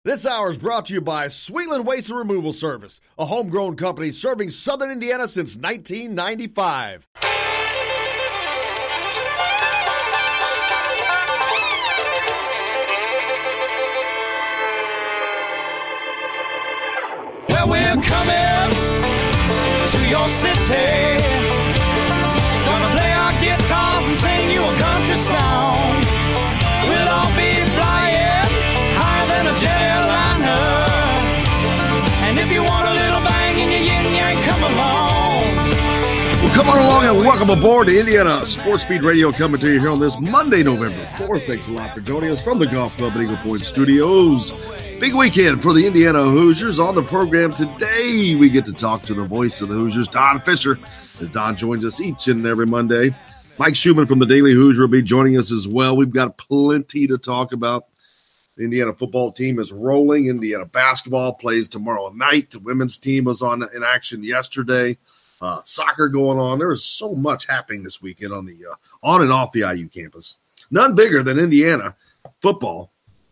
This hour is brought to you by Sweetland Waste and Removal Service, a homegrown company serving southern Indiana since 1995. Well, we're coming to your city. Gonna play our guitars and sing you a country song. We'll all be flying higher than a jetliner. And if you want a little bang in your yin-yang, come along. Well, come on along and welcome aboard to Indiana Sports Speed Radio, coming to you here on this Monday, November 4th. Thanks a lot for joining us from the Golf Club at Eagle Point Studios. Big weekend for the Indiana Hoosiers. On the program today, we get to talk to the voice of the Hoosiers, Don Fischer, as Don joins us each and every Monday. Mike Schumann from the Daily Hoosier will be joining us as well. We've got plenty to talk about. The Indiana football team is rolling. Indiana basketball plays tomorrow night. The women's team was in action yesterday. Soccer going on. There is so much happening this weekend on the on and off the IU campus. None bigger than Indiana football.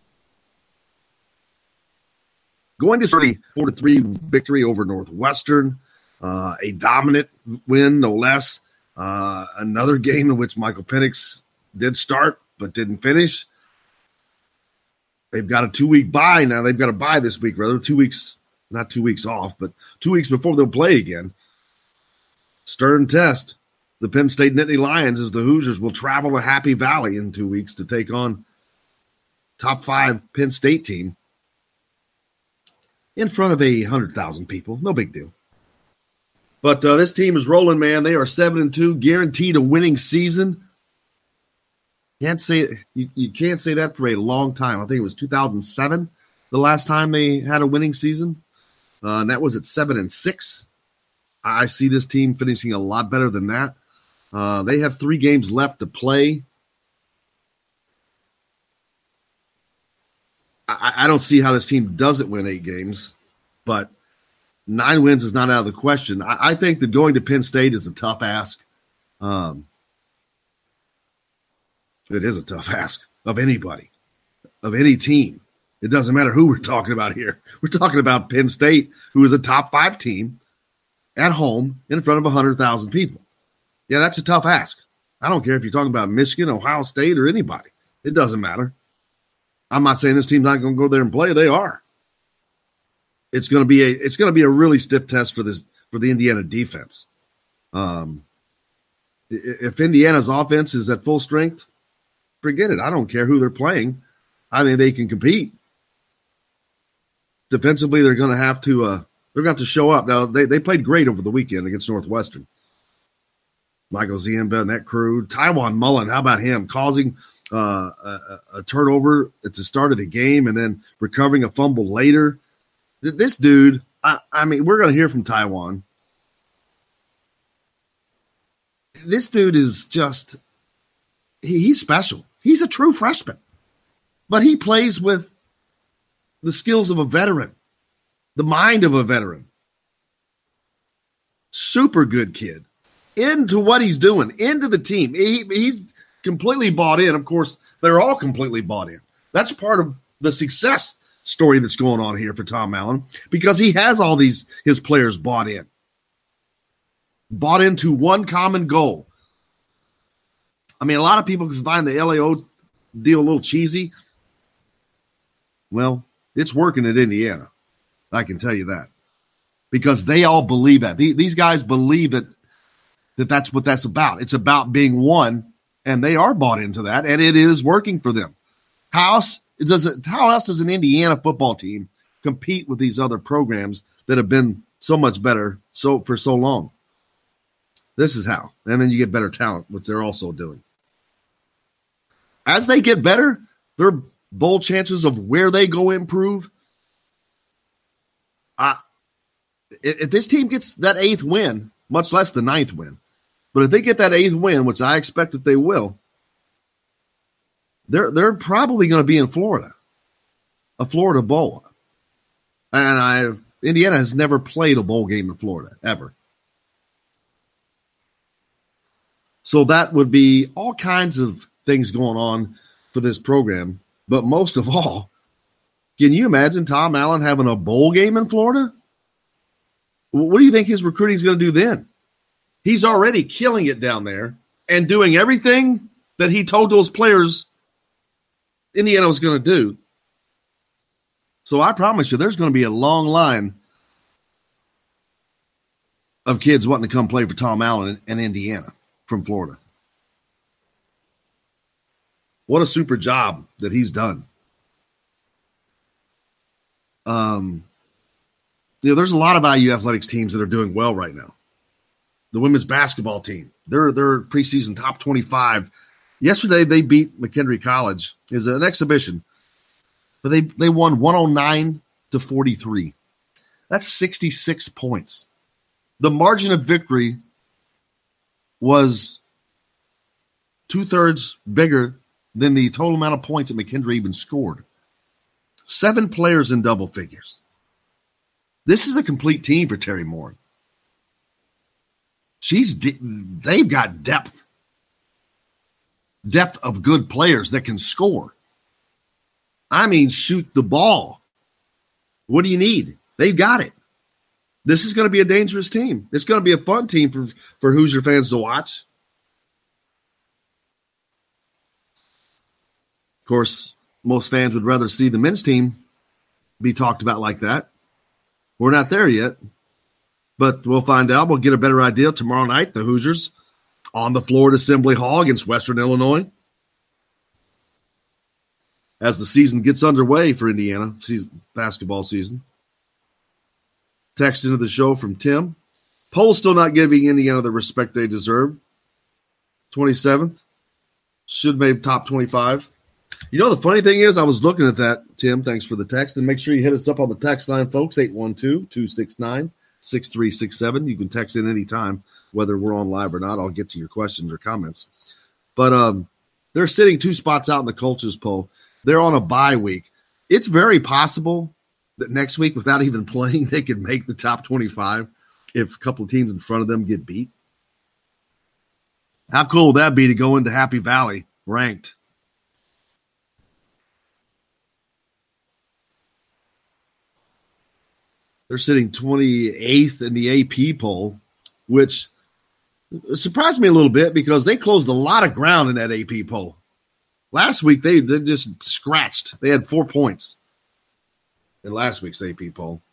Going to 34-3 victory over Northwestern. A dominant win, no less. Another game in which Michael Penix did start but didn't finish. They've got a 2-week bye now. They've got a bye this week, rather. 2 weeks, not 2 weeks off, but 2 weeks before they'll play again. Stern test. The Penn State Nittany Lions, as the Hoosiers will travel to Happy Valley in 2 weeks to take on top 5 Penn State team in front of 100,000 people. No big deal. But this team is rolling, man. They are 7-2, guaranteed a winning season. You can't say that for a long time. I think it was 2007, the last time they had a winning season, and that was at 7-6. I see this team finishing a lot better than that. They have 3 games left to play. I don't see how this team doesn't win 8 games, but 9 wins is not out of the question. I think that going to Penn State is a tough ask. It is a tough ask of anybody, of any team. It doesn't matter who we're talking about here. We're talking about Penn State, who is a top 5 team at home in front of 100,000 people. Yeah, that's a tough ask. I don't care if you're talking about Michigan, Ohio State, or anybody. It doesn't matter. I'm not saying this team's not going to go there and play. They are. It's going to be a really stiff test for the Indiana defense. If Indiana's offense is at full strength, forget it. I don't care who they're playing. I mean, they can compete. Defensively, they're going to have to show up. Now, they played great over the weekend against Northwestern. Michael Ziemba and that crew. Tywan Mullen, how about him? Causing a turnover at the start of the game and then recovering a fumble later. This dude, I mean, we're going to hear from Tywan. This dude is just, he's special. He's a true freshman. But he plays with the skills of a veteran, the mind of a veteran. Super good kid. Into what he's doing, into the team. He's completely bought in. Of course, they're all completely bought in. That's part of the success story that's going on here for Tom Allen, because he has all his players bought into one common goal. I mean, a lot of people can find the LAO deal a little cheesy. Well, it's working at Indiana. I can tell you that, because they all believe that. These guys believe that that's what that's about. It's about being one, and they are bought into that, and it is working for them. How else does an Indiana football team compete with these other programs that have been so much better for so long? This is how. And then you get better talent, which they're also doing. As they get better, their bowl chances of where they go improve. If this team gets that 8th win, much less the 9th win, but if they get that 8th win, which I expect that they will, they're probably going to be in Florida, a Florida bowl. And Indiana has never played a bowl game in Florida, ever. So that would be all kinds of things going on for this program. But most of all, Can you imagine Tom Allen having a bowl game in Florida? What do you think his recruiting is going to do then? He's already killing it down there and doing everything that he told those players Indiana was going to do. So I promise you, there's going to be a long line of kids wanting to come play for Tom Allen in Indiana from Florida. What a super job that he's done. There's a lot of IU athletics teams that are doing well right now. The women's basketball team, they're preseason top 25. Yesterday they beat McHenry College. It was an exhibition, but they won 109-43. That's 66 points. The margin of victory was 2/3 bigger than the total amount of points that McHenry even scored. 7 players in double figures. This is a complete team for Terry Moore. They've got depth of good players that can score. I mean, shoot the ball. What do you need? They've got it. This is going to be a dangerous team. It's going to be a fun team for Hoosier fans to watch. Of course, most fans would rather see the men's team be talked about like that. We're not there yet, but we'll find out. We'll get a better idea tomorrow night. The Hoosiers on the floor at Assembly Hall against Western Illinois. As the season gets underway for Indiana, basketball season. Text into the show from Tim. Poll still not giving Indiana the respect they deserve. 27th. Should make top 25. You know, the funny thing is, I was looking at that, Tim. Thanks for the text. And make sure you hit us up on the text line, folks, 812-269-6367. You can text in any time, whether we're on live or not. I'll get to your questions or comments. But they're sitting 2 spots out in the coaches poll. They're on a bye week. It's very possible that next week, without even playing, they could make the top 25 if a couple of teams in front of them get beat. How cool would that be to go into Happy Valley ranked? They're sitting 28th in the AP poll, which surprised me a little bit because they closed a lot of ground in that AP poll. Last week, they just scratched. They had 4 points in last week's AP poll.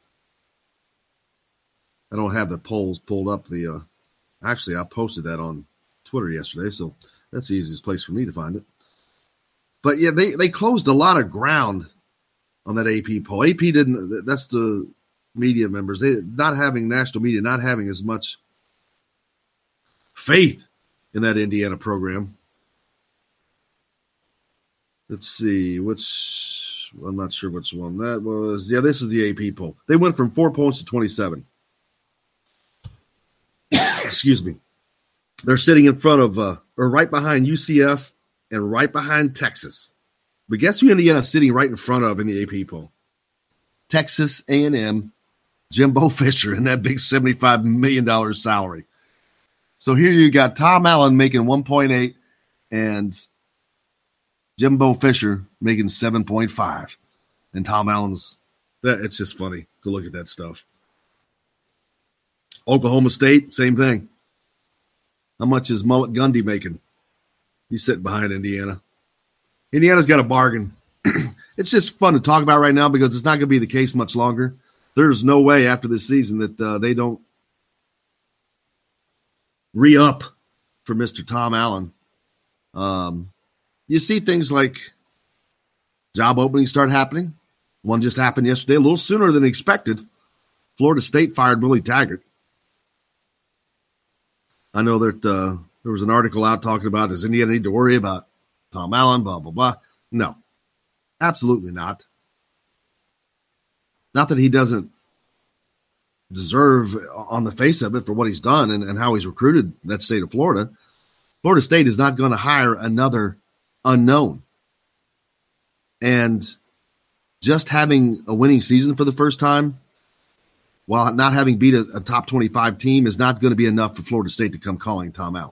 I don't have the polls pulled up. Actually, I posted that on Twitter yesterday, so that's the easiest place for me to find it. But, yeah, they closed a lot of ground on that AP poll. AP didn't – that's the – media members, they not having national media, not having as much faith in that Indiana program. Let's see, I'm not sure which one that was. Yeah, this is the AP poll. They went from 4 points to 27. Excuse me. They're sitting in front of, or right behind UCF and right behind Texas. But guess who Indiana's sitting right in front of in the AP poll? Texas A&M. Jimbo Fisher and that big $75 million salary. So here you got Tom Allen making 1.8 and Jimbo Fisher making 7.5. And Tom Allen's, it's just funny to look at that stuff. Oklahoma State, same thing. How much is Mullet Gundy making? He's sitting behind Indiana. Indiana's got a bargain. It's just fun to talk about right now because it's not going to be the case much longer. There's no way after this season that they don't re-up for Mr. Tom Allen. You see things like job openings start happening. One just happened yesterday, a little sooner than expected. Florida State fired Willie Taggart. I know that there was an article out talking about, does Indiana need to worry about Tom Allen, blah, blah, blah. No, absolutely not. Not that he doesn't deserve on the face of it for what he's done and how he's recruited that state of Florida. Florida State is not going to hire another unknown. And just having a winning season for the first time, while not having beat a top 25 team, is not going to be enough for Florida State to come calling Tom Allen.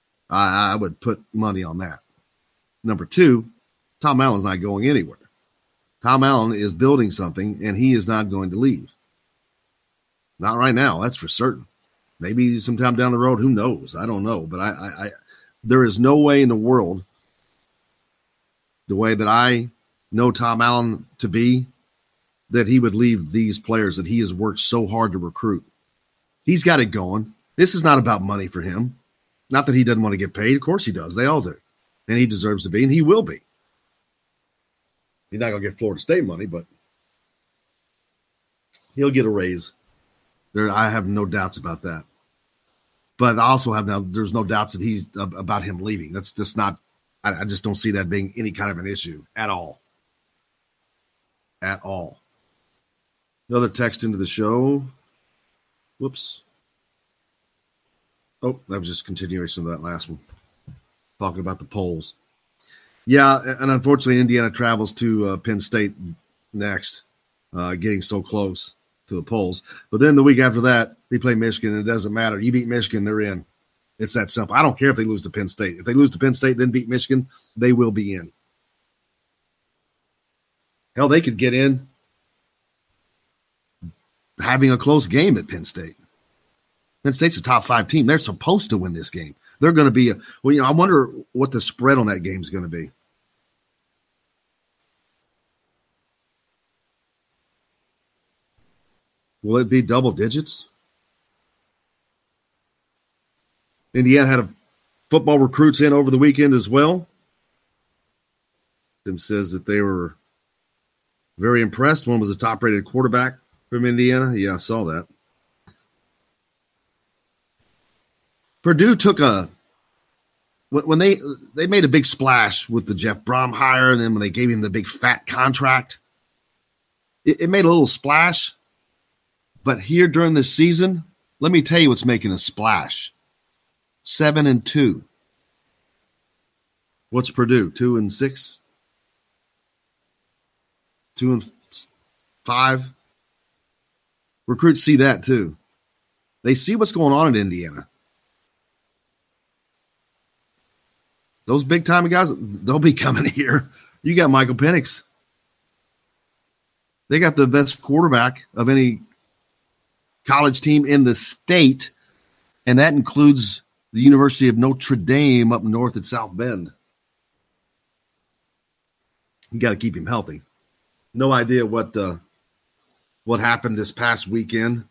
I would put money on that. Number 2, Tom Allen's not going anywhere. Tom Allen is building something, and he is not going to leave. Not right now, that's for certain. Maybe sometime down the road, who knows? I don't know. But I there is no way in the world, the way that I know Tom Allen to be, that he would leave these players that he has worked so hard to recruit. He's got it going. This is not about money for him. Not that he doesn't want to get paid. Of course he does. They all do. And he deserves to be, and he will be. He's not going to get Florida State money, but he'll get a raise. I have no doubts about that. But I also have there's no doubts that he's about him leaving. That's just not, I just don't see that being any kind of an issue at all. At all. Another text into the show. Whoops. Oh, that was just a continuation of that last one. Talking about the polls. Yeah, and unfortunately, Indiana travels to Penn State next, getting so close to the polls. But then the week after that, they play Michigan, and it doesn't matter. You beat Michigan, they're in. It's that simple. I don't care if they lose to Penn State. If they lose to Penn State, then beat Michigan, they will be in. Hell, they could get in having a close game at Penn State. Penn State's a top 5 team. They're supposed to win this game. They're going to be I wonder what the spread on that game is going to be. Will it be double digits? Indiana had a football recruits in over the weekend as well. Tim says that they were very impressed. One was a top-rated quarterback from Indiana. Yeah, I saw that. Purdue took when they made a big splash with the Jeff Brom hire, and then when they gave him the big fat contract, it made a little splash. But here during this season, let me tell you what's making a splash. 7-2. What's Purdue? 2-6? 2-5? Recruits see that too. They see what's going on in Indiana. Those big-time guys, they'll be coming here. You got Michael Penix. They got the best quarterback of any college team in the state, and that includes the University of Notre Dame up north at South Bend. You got to keep him healthy. No idea what happened this past weekend.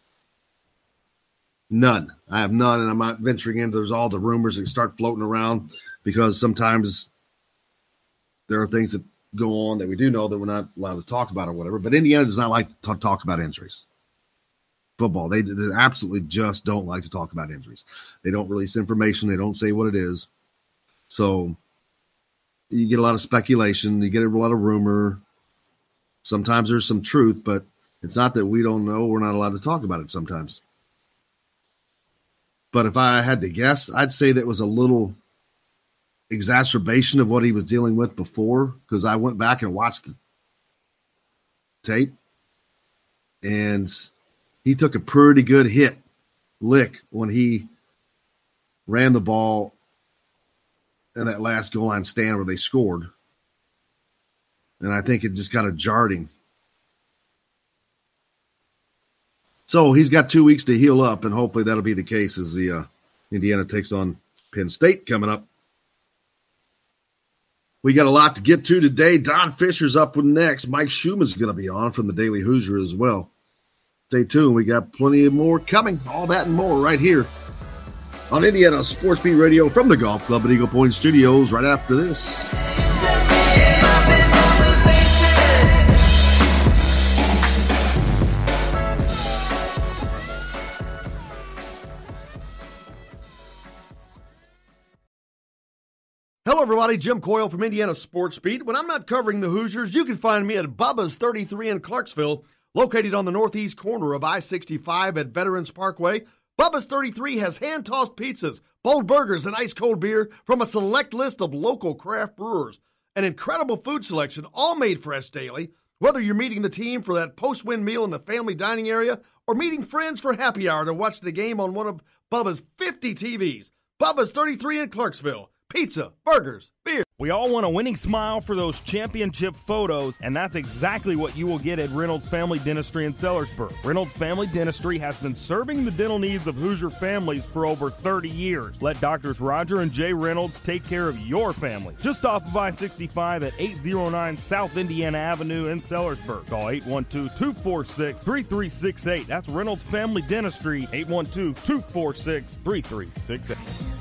None. I have none, and I'm not venturing into there's all the rumors that start floating around, because sometimes there are things that go on that we do know that we're not allowed to talk about or whatever. But Indiana does not like to talk about injuries. Football, they absolutely just don't like to talk about injuries. They don't release information. They don't say what it is. So you get a lot of speculation. You get a lot of rumor. Sometimes there's some truth, but it's not that we don't know. We're not allowed to talk about it sometimes. But if I had to guess, I'd say that was a little exacerbation of what he was dealing with before, because I went back and watched the tape, and he took a pretty good lick when he ran the ball in that last goal line stand where they scored. And I think it just kind of jarred him. So he's got 2 weeks to heal up, and hopefully that'll be the case as the Indiana takes on Penn State coming up. We got a lot to get to today. Don Fischer's up with next. Mike Schumann's going to be on from the Daily Hoosier as well. Stay tuned. We got plenty more coming. All that and more right here on Indiana Sports Beat Radio from the Golf Club at Eagle Point Studios right after this. Hello, everybody. Jim Coyle from Indiana Sports Beat. When I'm not covering the Hoosiers, you can find me at Bubba's 33 in Clarksville, located on the northeast corner of I-65 at Veterans Parkway. Bubba's 33 has hand-tossed pizzas, bold burgers, and ice-cold beer from a select list of local craft brewers. An incredible food selection, all made fresh daily. Whether you're meeting the team for that post-win meal in the family dining area or meeting friends for happy hour to watch the game on one of Bubba's 50 TVs. Bubba's 33 in Clarksville. Pizza, burgers, beer. We all want a winning smile for those championship photos, and that's exactly what you will get at Reynolds Family Dentistry in Sellersburg. Reynolds Family Dentistry has been serving the dental needs of Hoosier families for over 30 years. Let Doctors Roger and Jay Reynolds take care of your family. Just off of I-65 at 809 South Indiana Avenue in Sellersburg. Call 812-246-3368. That's Reynolds Family Dentistry, 812-246-3368.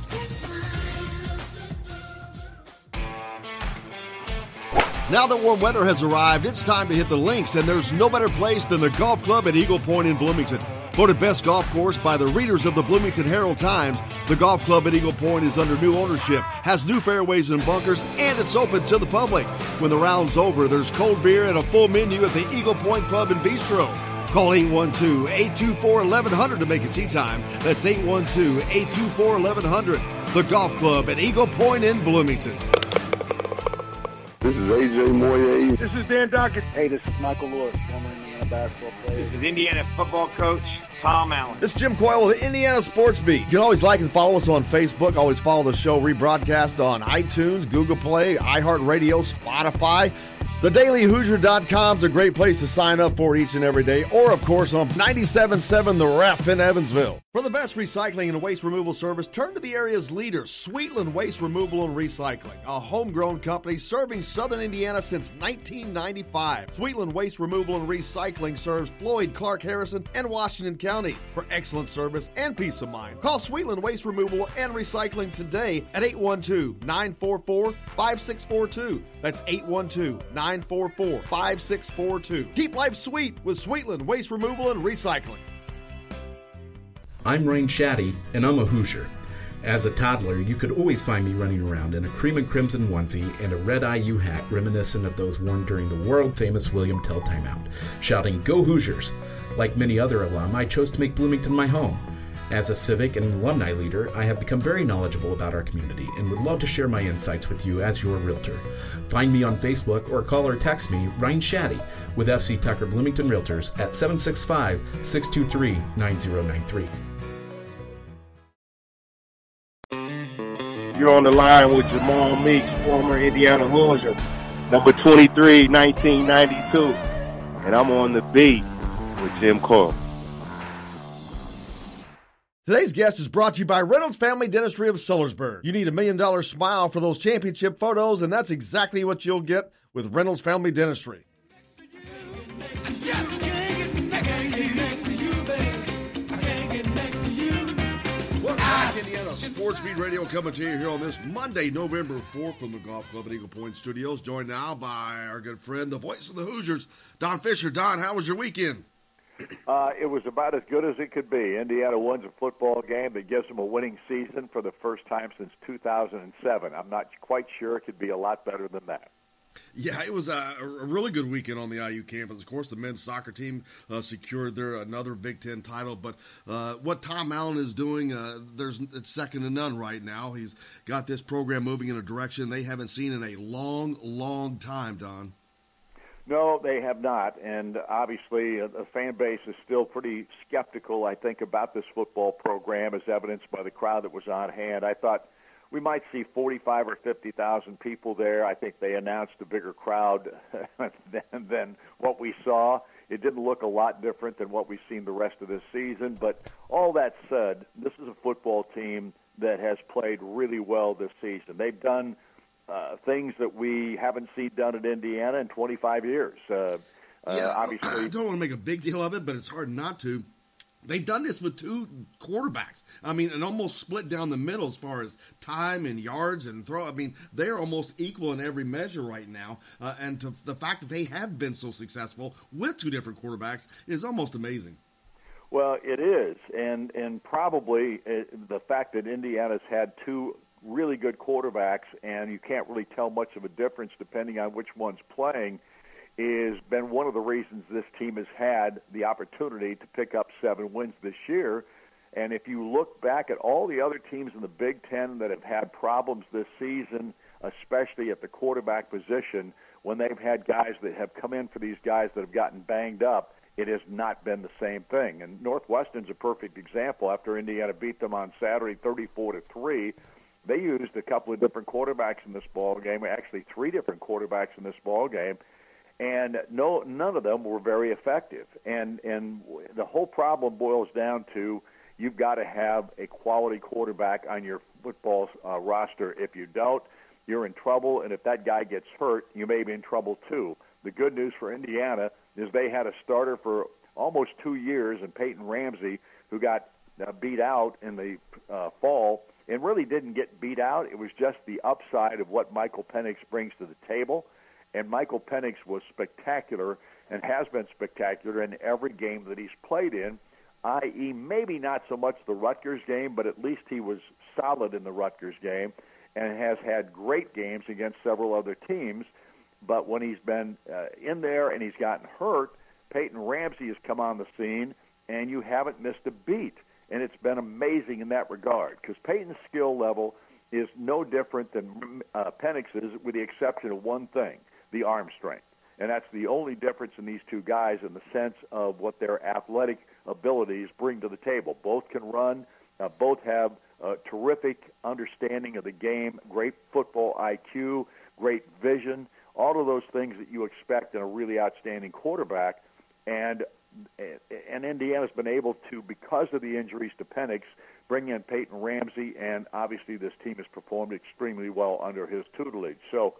Now that warm weather has arrived, it's time to hit the links, and there's no better place than the golf club at Eagle Point in Bloomington. Voted best golf course by the readers of the Bloomington Herald-Times, the golf club at Eagle Point is under new ownership, has new fairways and bunkers, and it's open to the public. When the round's over, there's cold beer and a full menu at the Eagle Point Pub and Bistro. Call 812-824-1100 to make a tee time. That's 812-824-1100. The golf club at Eagle Point in Bloomington. This is AJ Moye. This is Dan Dockett. Hey, this is Michael Lewis, former Indiana basketball player. This is Indiana football coach Tom Allen. This is Jim Coyle with the Indiana Sports Beat. You can always like and follow us on Facebook. Always follow the show rebroadcast on iTunes, Google Play, iHeartRadio, Spotify. TheDailyHoosier.com is a great place to sign up for each and every day, or, of course, on 97.7 The Ref in Evansville. For the best recycling and waste removal service, turn to the area's leader, Sweetland Waste Removal and Recycling, a homegrown company serving southern Indiana since 1995. Sweetland Waste Removal and Recycling serves Floyd, Clark, Harrison, and Washington counties. For excellent service and peace of mind, call Sweetland Waste Removal and Recycling today at 812-944-5642. That's 812-944-5642. Keep life sweet with Sweetland Waste Removal and Recycling. I'm Rain Shaddy, and I'm a Hoosier. As a toddler, you could always find me running around in a cream and crimson onesie and a red IU hat reminiscent of those worn during the world-famous William Tell timeout, shouting, "Go Hoosiers!" Like many other alum, I chose to make Bloomington my home. As a civic and alumni leader, I have become very knowledgeable about our community and would love to share my insights with you as your realtor. Find me on Facebook or call or text me, Ryan Shaddy, with FC Tucker Bloomington Realtors at 765-623-9093. You're on the line with Jamal Meeks, former Indiana Hoosier, number 23, 1992. And I'm on the beat with Jim Coyle. Today's guest is brought to you by Reynolds Family Dentistry of Sellersburg. You need $1 million smile for those championship photos, and that's exactly what you'll get with Reynolds Family Dentistry. Welcome back, Indiana Sports Beat Radio, coming to you here on this Monday, November 4th from the Golf Club at Eagle Point Studios. Joined now by our good friend, the voice of the Hoosiers, Don Fischer. Don, how was your weekend? It was about as good as it could be. Indiana wins a football game that gives them a winning season for the first time since 2007. I'm not quite sure it could be a lot better than that. Yeah, it was a really good weekend on the IU campus. Of course, the men's soccer team secured their another Big Ten title. But what Tom Allen is doing, it's second to none right now. He's got this program moving in a direction they haven't seen in a long, long time, Don. No, they have not, and obviously the fan base is still pretty skeptical, I think, about this football program, as evidenced by the crowd that was on hand. I thought we might see 45 or 50,000 people there. I think they announced a bigger crowd than what we saw. It didn't look a lot different than what we've seen the rest of this season, but all that said, this is a football team that has played really well this season. They've done things that we haven't seen done at Indiana in 25 years. Obviously, I don't want to make a big deal of it, but it's hard not to. They've done this with two quarterbacks. I mean, and almost split down the middle as far as time and yards and throw. I mean, they're almost equal in every measure right now. And the fact that they have been so successful with two different quarterbacks is almost amazing. Well, it is. And probably the fact that Indiana's had two really good quarterbacks, and you can't really tell much of a difference depending on which one's playing, has been one of the reasons this team has had the opportunity to pick up 7 wins this year. And if you look back at all the other teams in the Big Ten that have had problems this season, especially at the quarterback position, when they've had guys that have come in for these guys that have gotten banged up, it has not been the same thing. And Northwestern's a perfect example. After Indiana beat them on Saturday 34-3, They used a couple of different quarterbacks in this ball game, actually 3 different quarterbacks in this ball game, and none of them were very effective. And the whole problem boils down to you've got to have a quality quarterback on your football roster. If you don't, you're in trouble, and if that guy gets hurt, you may be in trouble too. The good news for Indiana is they had a starter for almost 2 years in Peyton Ramsey, who got beat out in the fall, and really didn't get beat out. It was just the upside of what Michael Penix brings to the table. And Michael Penix was spectacular and has been spectacular in every game that he's played in, i.e. maybe not so much the Rutgers game, but at least he was solid in the Rutgers game and has had great games against several other teams. But when he's been in there and he's gotten hurt, Peyton Ramsey has come on the scene, and you haven't missed a beat. And it's been amazing in that regard because Peyton's skill level is no different than Penix's, with the exception of one thing, the arm strength. And that's the only difference in these two guys in the sense of what their athletic abilities bring to the table. Both can run. Both have a terrific understanding of the game, great football IQ, great vision, all of those things that you expect in a really outstanding quarterback. And Indiana's been able to, because of the injuries to Penix, bring in Peyton Ramsey, and obviously this team has performed extremely well under his tutelage. So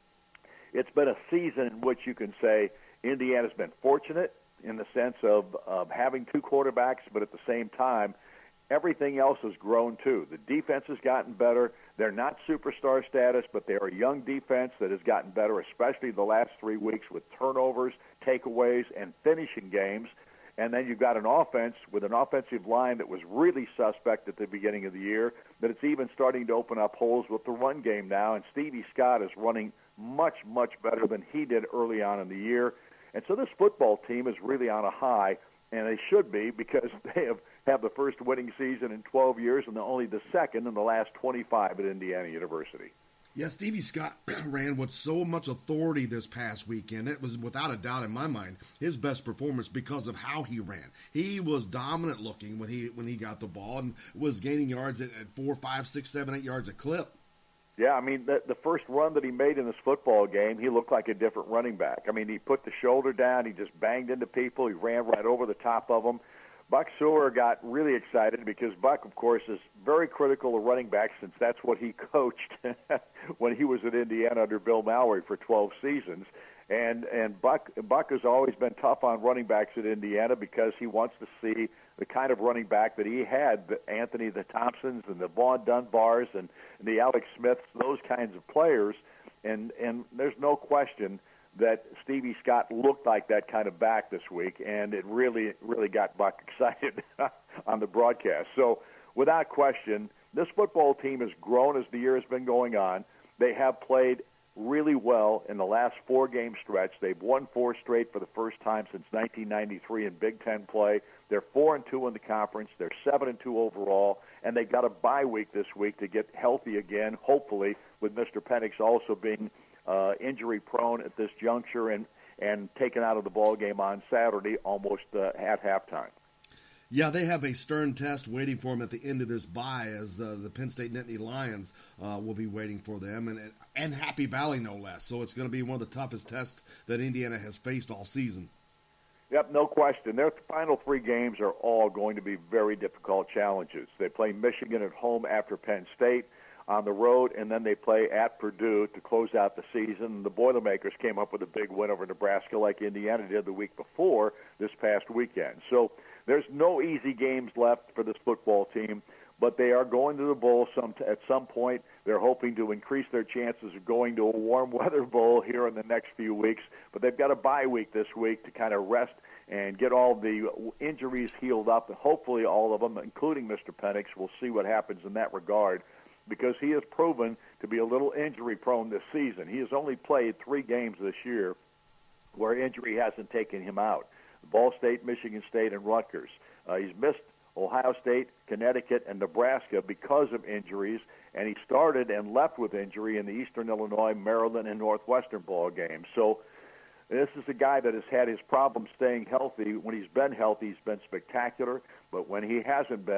it's been a season in which you can say Indiana's been fortunate in the sense of having 2 quarterbacks, but at the same time, everything else has grown too. The defense has gotten better. They're not superstar status, but they're a young defense that has gotten better, especially the last 3 weeks with turnovers, takeaways, and finishing games. And then you've got an offense with an offensive line that was really suspect at the beginning of the year, that it's even starting to open up holes with the run game now. And Stevie Scott is running much, much better than he did early on in the year. And so this football team is really on a high, and they should be, because they have the first winning season in 12 years and only the second in the last 25 at Indiana University. Yeah, Stevie Scott ran with so much authority this past weekend. It was, without a doubt in my mind, his best performance because of how he ran. He was dominant looking when he got the ball and was gaining yards at 4, 5, 6, 7, 8 yards a clip. Yeah, I mean, the first run that he made in this football game, he looked like a different running back. I mean, he put the shoulder down. He just banged into people. He ran right over the top of them. Buck Sewell got really excited because Buck, of course, is very critical of running backs since that's what he coached when he was at Indiana under Bill Mallory for 12 seasons. And Buck has always been tough on running backs at Indiana because he wants to see the kind of running back that he had, the Anthony the Thompsons and the Vaughn Dunbars and the Alex Smiths, those kinds of players. And there's no question that Stevie Scott looked like that kind of back this week, and it really, really got Buck excited on the broadcast. So without question, this football team has grown as the year has been going on. They have played really well in the last 4-game stretch. They've won 4 straight for the first time since 1993 in Big Ten play. They're 4-2 in the conference. They're 7-2 overall, and they got a bye week this week to get healthy again, hopefully, with Mr. Penix also being injury-prone at this juncture and taken out of the ball game on Saturday almost at halftime. Yeah, they have a stern test waiting for them at the end of this bye, as the Penn State Nittany Lions will be waiting for them, and Happy Valley no less. So it's going to be one of the toughest tests that Indiana has faced all season. Yep, no question. Their final 3 games are all going to be very difficult challenges. They play Michigan at home after Penn State on the road, and then they play at Purdue to close out the season. The Boilermakers came up with a big win over Nebraska like Indiana did the week before this past weekend. So there's no easy games left for this football team, but they are going to the bowl at some point. They're hoping to increase their chances of going to a warm weather bowl here in the next few weeks, but they've got a bye week this week to kind of rest and get all the injuries healed up, and hopefully all of them, including Mr. Penix. We'll see what happens in that regard, because he has proven to be a little injury-prone this season. He has only played 3 games this year where injury hasn't taken him out: Ball State, Michigan State, and Rutgers. He's missed Ohio State, Connecticut, and Nebraska because of injuries, and he started and left with injury in the Eastern Illinois, Maryland, and Northwestern ball games. So this is a guy that has had his problems staying healthy. When he's been healthy, he's been spectacular, but when he hasn't been,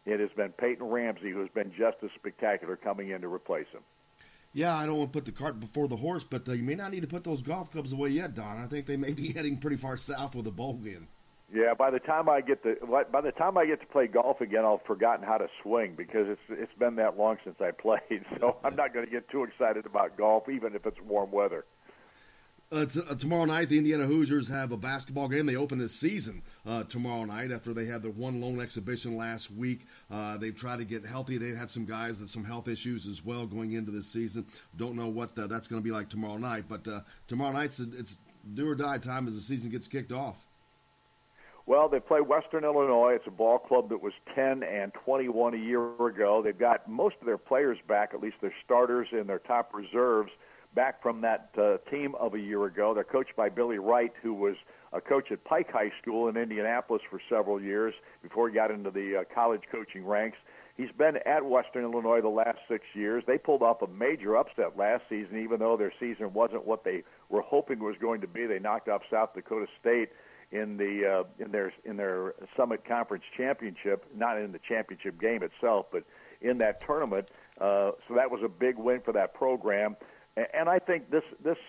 it has been Peyton Ramsey who has been just as spectacular coming in to replace him. Yeah, I don't want to put the cart before the horse, but you may not need to put those golf clubs away yet, Don. I think they may be heading pretty far south with a bowl game. Yeah, by the time I get to play golf again, I'll have forgotten how to swing because it's been that long since I played. So I'm not going to get too excited about golf, even if it's warm weather. Tomorrow night, the Indiana Hoosiers have a basketball game. They open this season tomorrow night after they had their one lone exhibition last week. They've tried to get healthy. They've had some guys with some health issues as well going into this season. Don't know what that's going to be like tomorrow night, but tomorrow night it's do or die time as the season gets kicked off. Well, they play Western Illinois. It's a ball club that was 10-21 a year ago. They've got most of their players back, at least their starters and their top reserves, back from that team of a year ago. They're coached by Billy Wright, who was a coach at Pike High School in Indianapolis for several years before he got into the college coaching ranks. He's been at Western Illinois the last 6 years. They pulled off a major upset last season, even though their season wasn't what they were hoping it was going to be. They knocked off South Dakota State in their Summit Conference championship, not in the championship game itself, but in that tournament. So that was a big win for that program. And I think this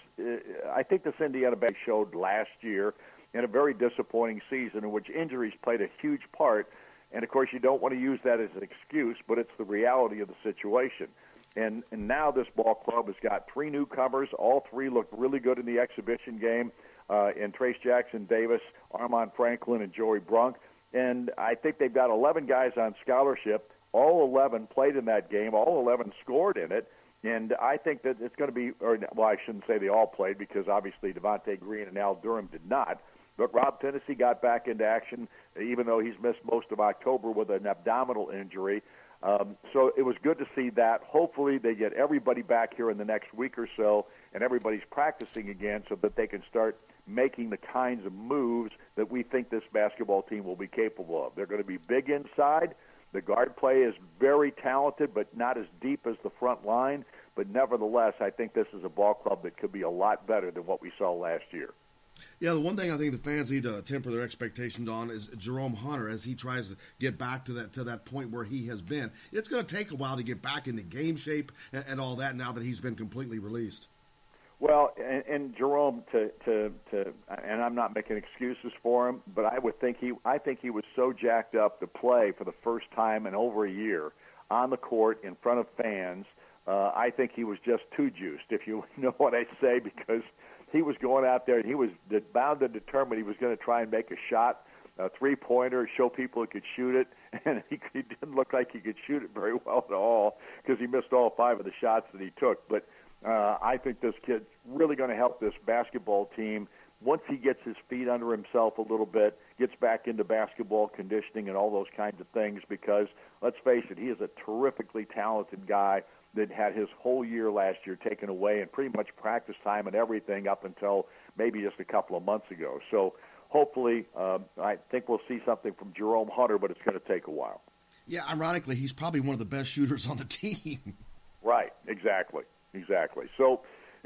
Indiana Bay showed last year in a very disappointing season in which injuries played a huge part. And of course, you don't want to use that as an excuse, but it's the reality of the situation. And now this ball club has got 3 newcomers. All 3 looked really good in the exhibition game. In Trace Jackson Davis, Armand Franklin, and Joey Brunk. And I think they've got 11 guys on scholarship. All 11 played in that game. All 11 scored in it. And I think that it's going to be, well, I shouldn't say they all played because obviously Devontae Green and Al Durham did not. But Rob Tennessee got back into action, even though he's missed most of October with an abdominal injury. So it was good to see that. Hopefully they get everybody back here in the next week or so, and everybody's practicing again so that they can start making the kinds of moves that we think this basketball team will be capable of. They're going to be big inside. The guard play is very talented, but not as deep as the front line. But nevertheless, I think this is a ball club that could be a lot better than what we saw last year. Yeah, the one thing I think the fans need to temper their expectations on is Jerome Hunter as he tries to get back to that point where he has been. It's going to take a while to get back into game shape and all that now that he's been completely released. Well, and Jerome, and I'm not making excuses for him, but I think he was so jacked up to play for the first time in over a year on the court in front of fans. I think he was just too juiced, if you know what I say, because he was going out there and he was bound and determined he was going to try and make a shot, a three-pointer, show people he could shoot it, and he didn't look like he could shoot it very well at all because he missed all 5 of the shots that he took. But I think this kid's really going to help this basketball team once he gets his feet under himself a little bit, gets back into basketball conditioning and all those kinds of things, because let's face it, he is a terrifically talented guy that had his whole year last year taken away and pretty much practice time and everything up until maybe just a couple of months ago. So hopefully I think we'll see something from Jerome Hunter, but it's going to take a while. Yeah, ironically, he's probably one of the best shooters on the team. Right, exactly. So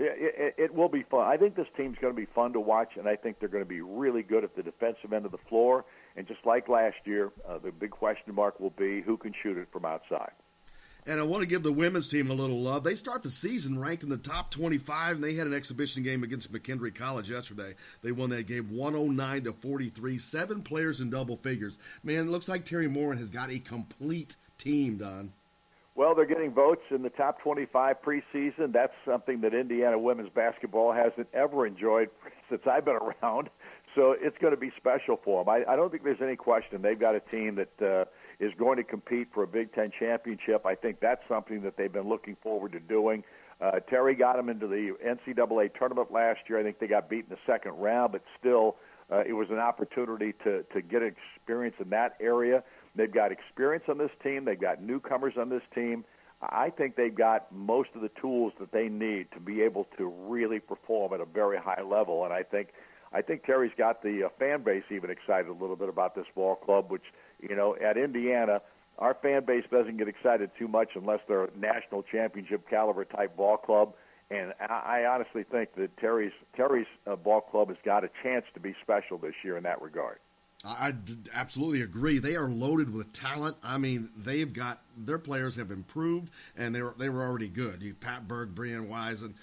it will be fun. I think this team's going to be fun to watch, and I think they're going to be really good at the defensive end of the floor. And just like last year, the big question mark will be who can shoot it from outside. And I want to give the women's team a little love. They start the season ranked in the top 25, and they had an exhibition game against McKendree College yesterday. They won that game 109-43, 7 players in double figures. Man, it looks like Terry Moran has got a complete team, Don. Well, they're getting votes in the top 25 preseason. That's something that Indiana women's basketball hasn't ever enjoyed since I've been around. So it's going to be special for them. I don't think there's any question they've got a team that is going to compete for a Big Ten championship. I think that's something that they've been looking forward to doing. Terry got them into the NCAA tournament last year. I think they got beat in the second round, but still it was an opportunity to get experience in that area. They've got experience on this team. They've got newcomers on this team. I think they've got most of the tools that they need to be able to really perform at a very high level. And I think Terry's got the fan base even excited a little bit about this ball club, which, you know, at Indiana, our fan base doesn't get excited too much unless they're a national championship caliber type ball club. And I honestly think that Terry's ball club has got a chance to be special this year in that regard. I absolutely agree. They are loaded with talent. I mean, their players have improved, and they were already good. Pat Berg, Brianne Wise, and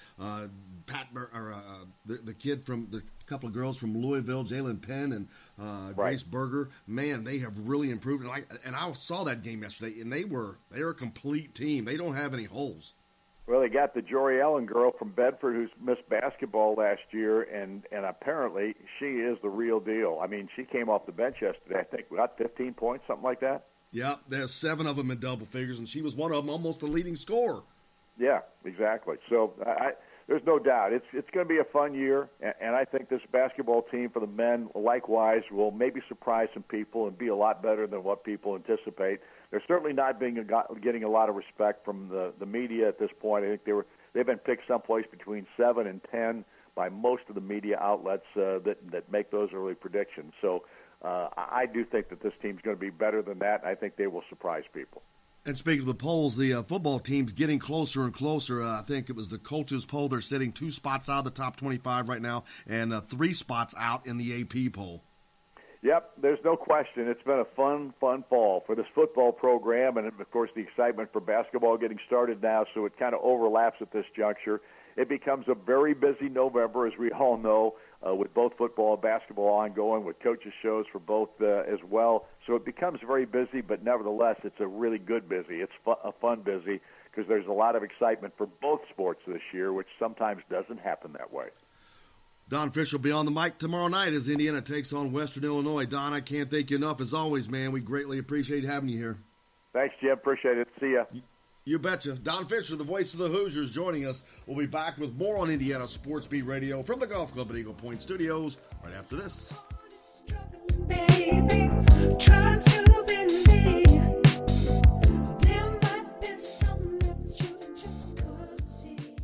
the kid from the couple of girls from Louisville, Jalen Penn and Grace Berger. Man, they have really improved. And I saw that game yesterday, and they're a complete team. They don't have any holes. Well, they got the Jory Ellen girl from Bedford who's missed basketball last year, and apparently she is the real deal. I mean, she came off the bench yesterday, I think, got 15 points, something like that. Yeah, there's 7 of them in double figures, and she was one of them, almost the leading scorer. Yeah, exactly. So there's no doubt. It's going to be a fun year, and I think this basketball team for the men, likewise, will maybe surprise some people and be a lot better than what people anticipate. They're certainly not getting a lot of respect from the media at this point. I think they've been picked someplace between 7 and 10 by most of the media outlets that make those early predictions. So I do think that this team's going to be better than that. I think they will surprise people. And speaking of the polls, the football team's getting closer and closer. I think it was the coaches poll. They're sitting 2 spots out of the top 25 right now and 3 spots out in the AP poll. Yep, there's no question. It's been a fun fall for this football program, and, of course, the excitement for basketball getting started now, so it kind of overlaps at this juncture. It becomes a very busy November, as we all know, with both football and basketball ongoing, with coaches' shows for both as well. So it becomes very busy, but nevertheless, it's a really good busy. It's a fun busy because there's a lot of excitement for both sports this year, which sometimes doesn't happen that way. Don Fischer will be on the mic tomorrow night as Indiana takes on Western Illinois. Don, I can't thank you enough. As always, man, we greatly appreciate having you here. Thanks, Jim. Appreciate it. See ya. You betcha. Don Fischer, the voice of the Hoosiers, joining us. We'll be back with more on Indiana Sports Beat Radio from the Golf Club at Eagle Point Studios right after this. Baby, try to believe there might be something that you just couldn't see.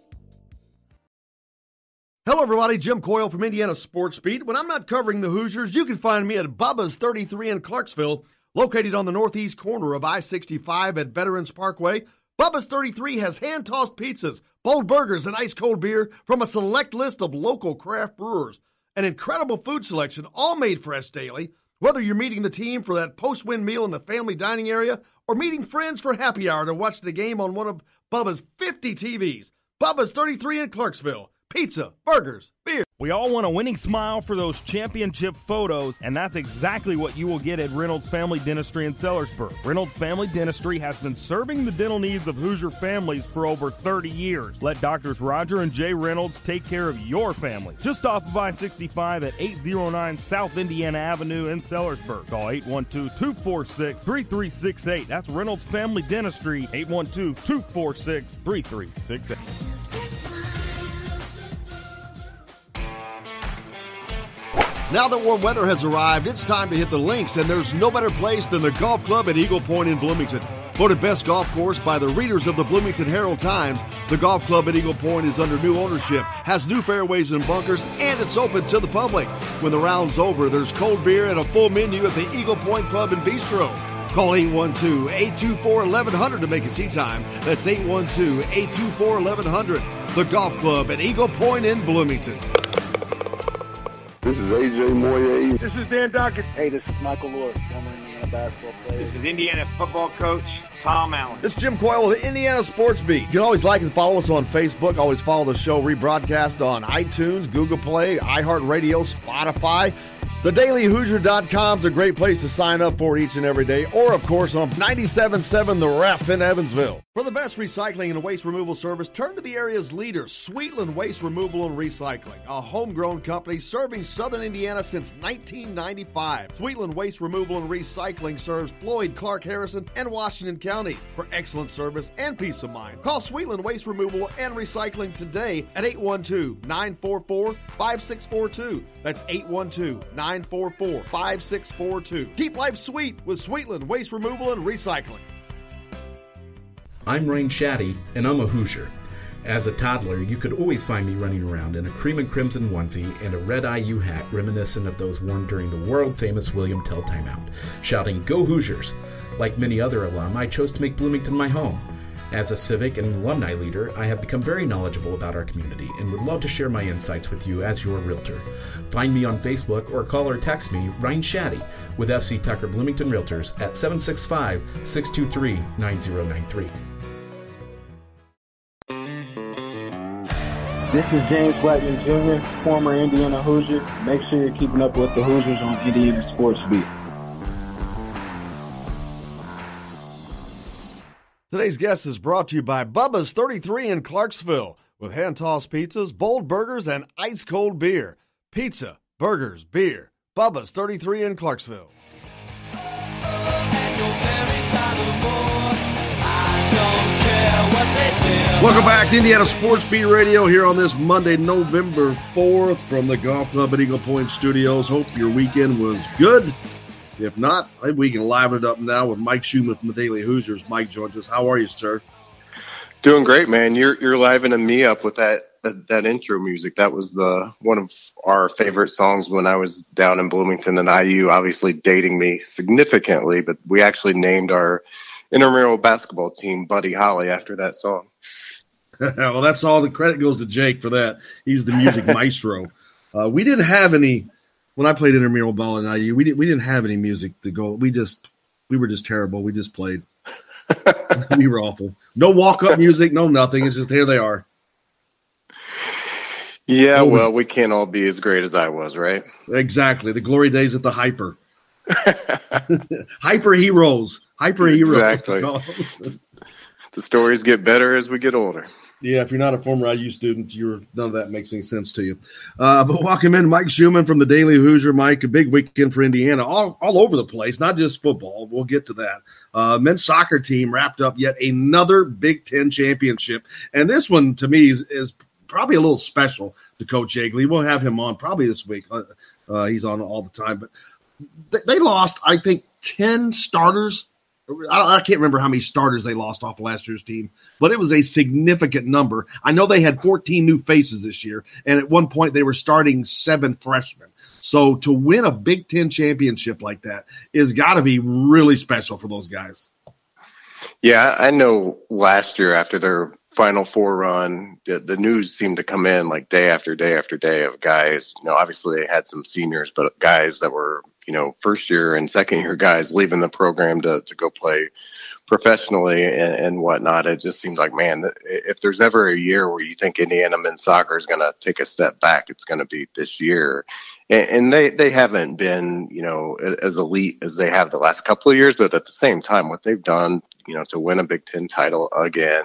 Hello, everybody. Jim Coyle from Indiana Sports Beat. When I'm not covering the Hoosiers, you can find me at Bubba's 33 in Clarksville, located on the northeast corner of I-65 at Veterans Parkway. Bubba's 33 has hand-tossed pizzas, bold burgers, and ice-cold beer from a select list of local craft brewers. An incredible food selection, all made fresh daily. Whether you're meeting the team for that post-win meal in the family dining area or meeting friends for happy hour to watch the game on one of Bubba's 50 TVs. Bubba's 33 in Clarksville. Pizza, burgers, beer. We all want a winning smile for those championship photos, and that's exactly what you will get at Reynolds Family Dentistry in Sellersburg. Reynolds Family Dentistry has been serving the dental needs of Hoosier families for over 30 years. Let Doctors Roger and Jay Reynolds take care of your family. Just off of I-65 at 809 South Indiana Avenue in Sellersburg. Call 812-246-3368. That's Reynolds Family Dentistry, 812-246-3368. Now that warm weather has arrived, it's time to hit the links, and there's no better place than the golf club at Eagle Point in Bloomington. Voted best golf course by the readers of the Bloomington Herald-Times, the golf club at Eagle Point is under new ownership, has new fairways and bunkers, and it's open to the public. When the round's over, there's cold beer and a full menu at the Eagle Point Pub and Bistro. Call 812-824-1100 to make a tee time. That's 812-824-1100. The golf club at Eagle Point in Bloomington. This is AJ Moye. This is Dan Dockett. Hey, this is Michael Lord, former Indiana basketball player. This is Indiana football coach Tom Allen. This is Jim Coyle with the Indiana Sports Beat. You can always like and follow us on Facebook. Always follow the show rebroadcast on iTunes, Google Play, iHeartRadio, Spotify. TheDailyHoosier.com is a great place to sign up for each and every day. Or, of course, on 97.7 The Ref in Evansville. For the best recycling and waste removal service, turn to the area's leader, Sweetland Waste Removal and Recycling, a homegrown company serving southern Indiana since 1995. Sweetland Waste Removal and Recycling serves Floyd, Clark, Harrison, and Washington counties. For excellent service and peace of mind, call Sweetland Waste Removal and Recycling today at 812-944-5642. That's 812-944-5642. Keep life sweet with Sweetland Waste Removal and Recycling. I'm Rain Shaddy, and I'm a Hoosier. As a toddler, you could always find me running around in a cream and crimson onesie and a red IU hat reminiscent of those worn during the world-famous William Tell timeout, shouting, "Go Hoosiers!" Like many other alum, I chose to make Bloomington my home. As a civic and alumni leader, I have become very knowledgeable about our community and would love to share my insights with you as your realtor. Find me on Facebook or call or text me, Ryan Shaddy, with FC Tucker Bloomington Realtors at 765-623-9093. This is James Blackman Jr., former Indiana Hoosier. Make sure you're keeping up with the Hoosiers on Indiana Sports Beat. Today's guest is brought to you by Bubba's 33 in Clarksville, with hand-tossed pizzas, bold burgers, and ice-cold beer. Pizza, burgers, beer. Bubba's 33 in Clarksville. Welcome back to Indiana Sports Beat Radio here on this Monday, November 4th from the Golf Club at Eagle Point Studios. Hope your weekend was good. If not, maybe we can liven it up now with Mike Schumann from the Daily Hoosiers. Mike joins us. How are you, sir? Doing great, man. You're livening me up with that intro music. That was one of our favorite songs when I was down in Bloomington and IU, obviously dating me significantly, but we actually named our intramural basketball team Buddy Holly after that song. Well, that's all the credit goes to Jake for that. He's the music maestro. We didn't have any when I played intramural ball in IU. We didn't have any music to go. We were just terrible. We just played. We were awful. No walk-up music, no nothing. It's just here they are. Yeah, well, we can't all be as great as I was, right? Exactly. The glory days at the Hyper. Hyper heroes. Exactly. The stories get better as we get older. Yeah, if you're not a former IU student, none of that makes any sense to you. But welcome in Mike Schumann from the Daily Hoosier. Mike, a big weekend for Indiana, all over the place, not just football. We'll get to that. Men's soccer team wrapped up yet another Big Ten championship. And this one, to me, is probably a little special to Coach Yeagley. We'll have him on probably this week. He's on all the time. But they lost, I think, 10 starters. I can't remember how many starters they lost off last year's team, but it was a significant number. I know they had 14 new faces this year, and at one point they were starting 7 freshmen. So to win a Big Ten championship like that is got to be really special for those guys. Yeah, I know last year after their Final Four run, the news seemed to come in like day after day after day of guys. Obviously they had some seniors, but guys that were, first year and second year guys leaving the program to go play professionally and whatnot. It just seemed like, man, if there's ever a year where you think Indiana men's soccer is going to take a step back, it's going to be this year. And they haven't been, as elite as they have the last couple of years, but at the same time, what they've done, to win a Big Ten title again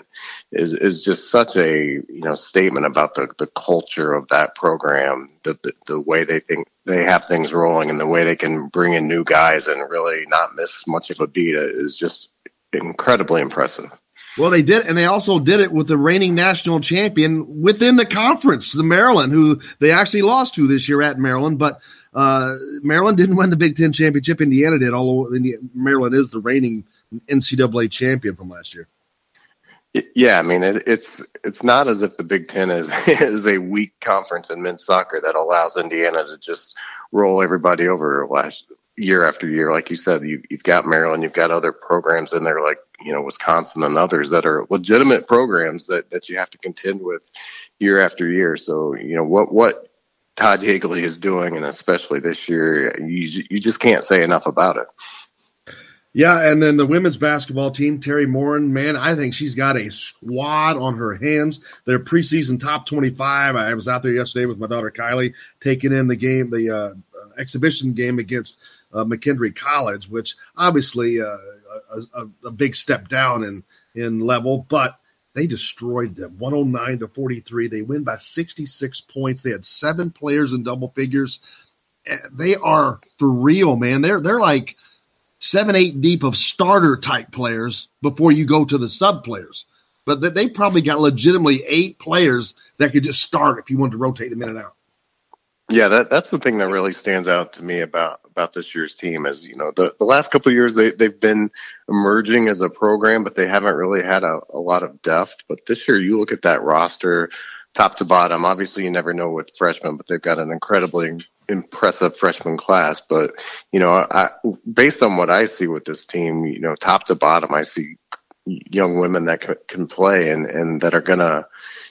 is just such a, statement about the culture of that program, the way they think they have things rolling and the way they can bring in new guys and really not miss much of a beat is just incredibly impressive. Well, they did, and they also did it with the reigning national champion within the conference, the Maryland, who they actually lost to this year at Maryland. But Maryland didn't win the Big Ten championship. Indiana did, although Maryland is the reigning NCAA champion from last year. Yeah, I mean, it's not as if the Big Ten is a weak conference in men's soccer that allows Indiana to just roll everybody over year after year. Like you said, you've got Maryland, you've got other programs in there like, Wisconsin and others that are legitimate programs that you have to contend with year after year. So, what Todd Yeagley is doing, and especially this year, you just can't say enough about it. Yeah, and then the women's basketball team, Terry Morin, man, I think she's got a squad on her hands. They're preseason top 25. I was out there yesterday with my daughter Kylie, taking in the game, the exhibition game against McKendree College, which obviously a big step down in level, but they destroyed them, 109-43. They win by 66 points. They had 7 players in double figures. They are for real, man. They're like 7-8 deep of starter type players before you go to the sub players. But they probably got legitimately 8 players that could just start if you wanted to rotate them in and out. Yeah, that's the thing that really stands out to me about this year's team is, the last couple of years they've been emerging as a program, but they haven't really had a lot of depth. But this year you look at that roster top to bottom. Obviously you never know with freshmen, but they've got an incredibly impressive freshman class. But, based on what I see with this team, top to bottom, I see young women that can play and that are gonna,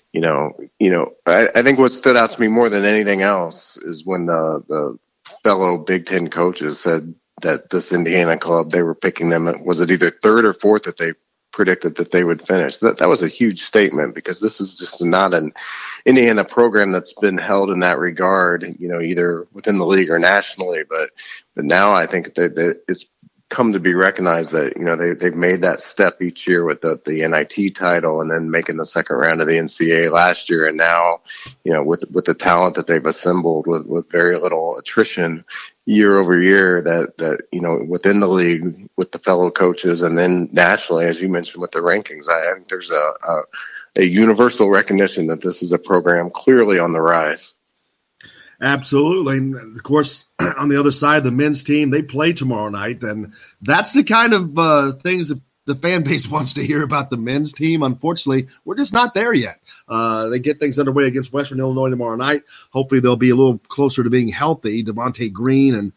I think what stood out to me more than anything else is when the fellow Big Ten coaches said that this Indiana club, they were picking them. Was it either third or fourth that they predicted that they would finish? That was a huge statement, because this is just not an Indiana program that's been held in that regard, either within the league or nationally. But now I think that it's come to be recognized that, they've made that step each year with the NIT title, and then making the second round of the NCAA last year. And now, with the talent that they've assembled with very little attrition year over year, that within the league with the fellow coaches, and then nationally, as you mentioned, with the rankings, I think there's a universal recognition that this is a program clearly on the rise. Absolutely. And of course, on the other side, the men's team, they play tomorrow night, and that's the kind of things that the fan base wants to hear about the men's team. Unfortunately, we're just not there yet. They get things underway against Western Illinois tomorrow night. Hopefully they'll be a little closer to being healthy. Devontae Green and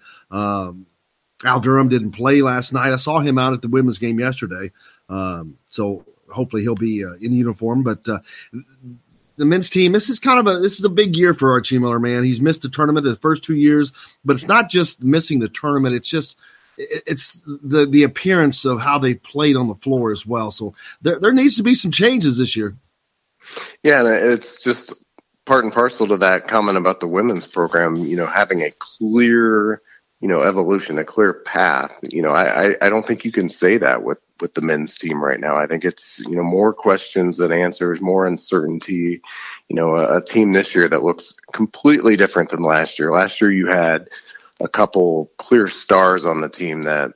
Al Durham didn't play last night. I saw him out at the women's game yesterday. So hopefully he'll be in uniform. But the men's team, this is a big year for Archie Miller, man. He's missed the tournament the first 2 years, but it's not just missing the tournament. It's the appearance of how they played on the floor as well. So there needs to be some changes this year. Yeah, and it's just part and parcel to that comment about the women's program, having a clear, evolution, a clear path. I don't think you can say that with the men's team right now. I think it's, more questions than answers, more uncertainty, a team this year that looks completely different than last year. Last year you had a couple clear stars on the team that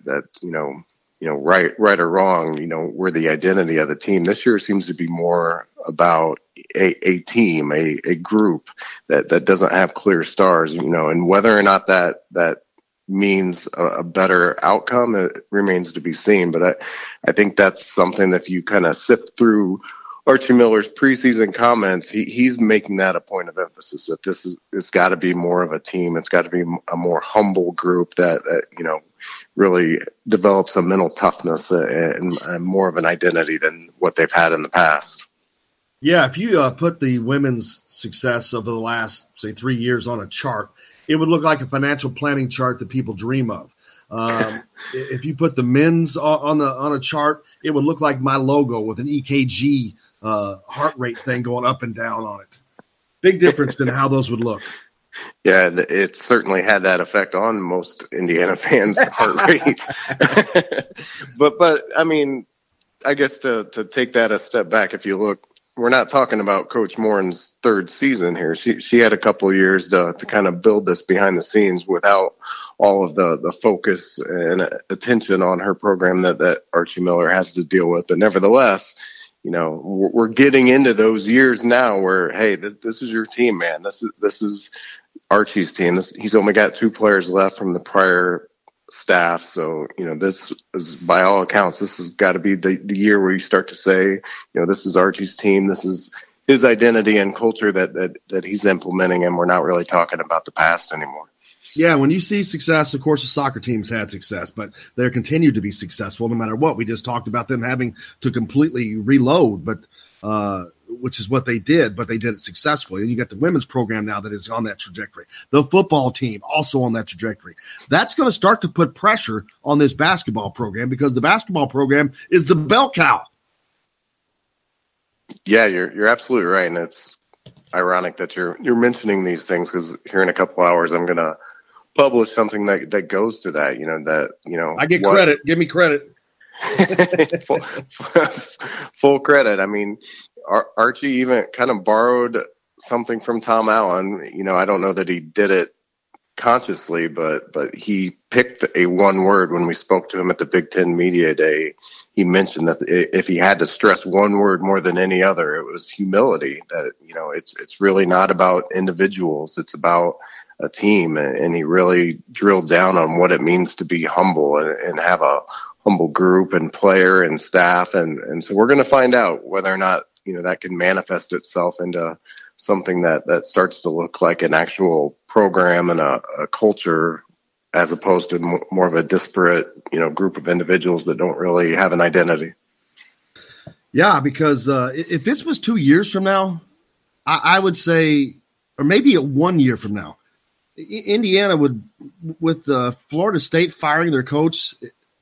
right or wrong, were the identity of the team. This year seems to be more about a team, a group that doesn't have clear stars, and whether or not that means a better outcome, it remains to be seen. But I think that's something that if you kind of sift through Archie Miller's preseason comments, he's making that a point of emphasis, that it's got to be more of a team. It's got to be a more humble group that really develops a mental toughness and more of an identity than what they've had in the past. Yeah, if you put the women's success of the last, say, 3 years on a chart, it would look like a financial planning chart that people dream of. If you put the men's on a chart, it would look like my logo with an EKG heart rate thing going up and down on it. Big difference in how those would look. Yeah, it certainly had that effect on most Indiana fans' heart rate. But I mean, I guess to take that a step back, if you look, we're not talking about Coach Morin's third season here. She had a couple of years to kind of build this behind the scenes without all of the focus and attention on her program that Archie Miller has to deal with. But nevertheless, we're getting into those years now where, hey, this is your team, man. This is Archie's team. He's only got 2 players left from the prior staff. So, this is, by all accounts, this has got to be the year where you start to say, this is Archie's team. This is his identity and culture that he's implementing, and we're not really talking about the past anymore. Yeah, when you see success, of course, the soccer teams had success, but they're continued to be successful no matter what. We just talked about them having to completely reload, but which is what they did, but they did it successfully. And you got the women's program now that is on that trajectory. The football team also on that trajectory. That's going to start to put pressure on this basketball program, because the basketball program is the bell cow. Yeah, you're absolutely right, and it's ironic that you're mentioning these things, because here in a couple hours I'm going to publish something that goes to that. I get credit. Give me credit. Full credit. I mean, Archie even kind of borrowed something from Tom Allen. I don't know that he did it consciously, but he picked a one word when we spoke to him at the Big Ten Media Day. He mentioned that if he had to stress one word more than any other, it was humility. That, it's really not about individuals. It's about a team. And he really drilled down on what it means to be humble and have a humble group and player and staff. And so we're going to find out whether or not, that can manifest itself into something that starts to look like an actual program and a culture, as opposed to more of a disparate, group of individuals that don't really have an identity. Yeah, because if this was 2 years from now, I would say, or maybe 1 year from now, Indiana would, with Florida State firing their coach,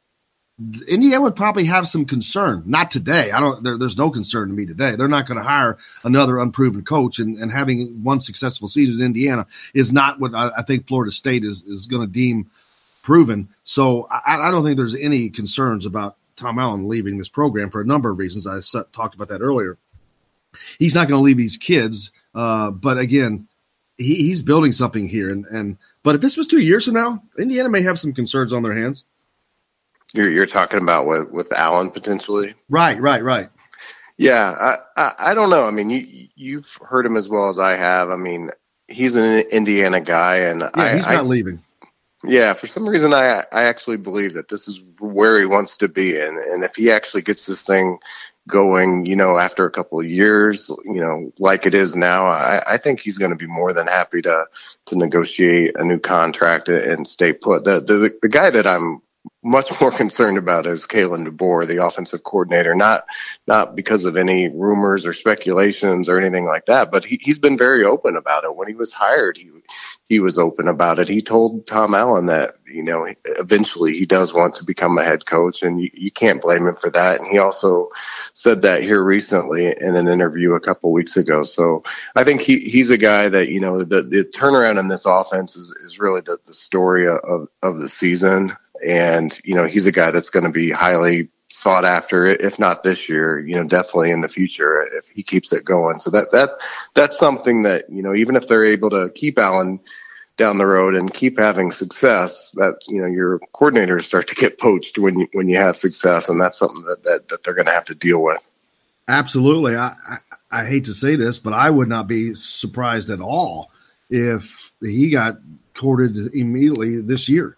Indiana would probably have some concern. Not today. There's no concern to me today. They're not going to hire another unproven coach, and having one successful season in Indiana is not what I think Florida State is going to deem proven. So I don't think there's any concerns about Tom Allen leaving this program for a number of reasons. I talked about that earlier. He's not going to leave these kids, but again, he's building something here. But if this was 2 years from now, Indiana may have some concerns on their hands. You're talking about with Allen potentially? Right. Yeah, I don't know. I mean, you've heard him as well as I have. I mean, he's an Indiana guy, and he's not leaving. Yeah, for some reason, I actually believe that this is where he wants to be, and if he actually gets this thing going, after a couple of years, like it is now, I think he's going to be more than happy to negotiate a new contract and stay put. The guy that I'm much more concerned about is Kalen DeBoer, the offensive coordinator, not because of any rumors or speculations or anything like that, but he's been very open about it. When he was hired, he was open about it. He told Tom Allen that, eventually he does want to become a head coach, and you can't blame him for that. And he also said that here recently in an interview a couple weeks ago. So I think he's a guy that, the turnaround in this offense is really the story of the season. And, he's a guy that's going to be highly sought after, if not this year, definitely in the future if he keeps it going. So that's something that, even if they're able to keep Allen down the road and keep having success, that, your coordinators start to get poached when you have success. And that's something that they're going to have to deal with. Absolutely. I hate to say this, but I would not be surprised at all if he got courted immediately this year.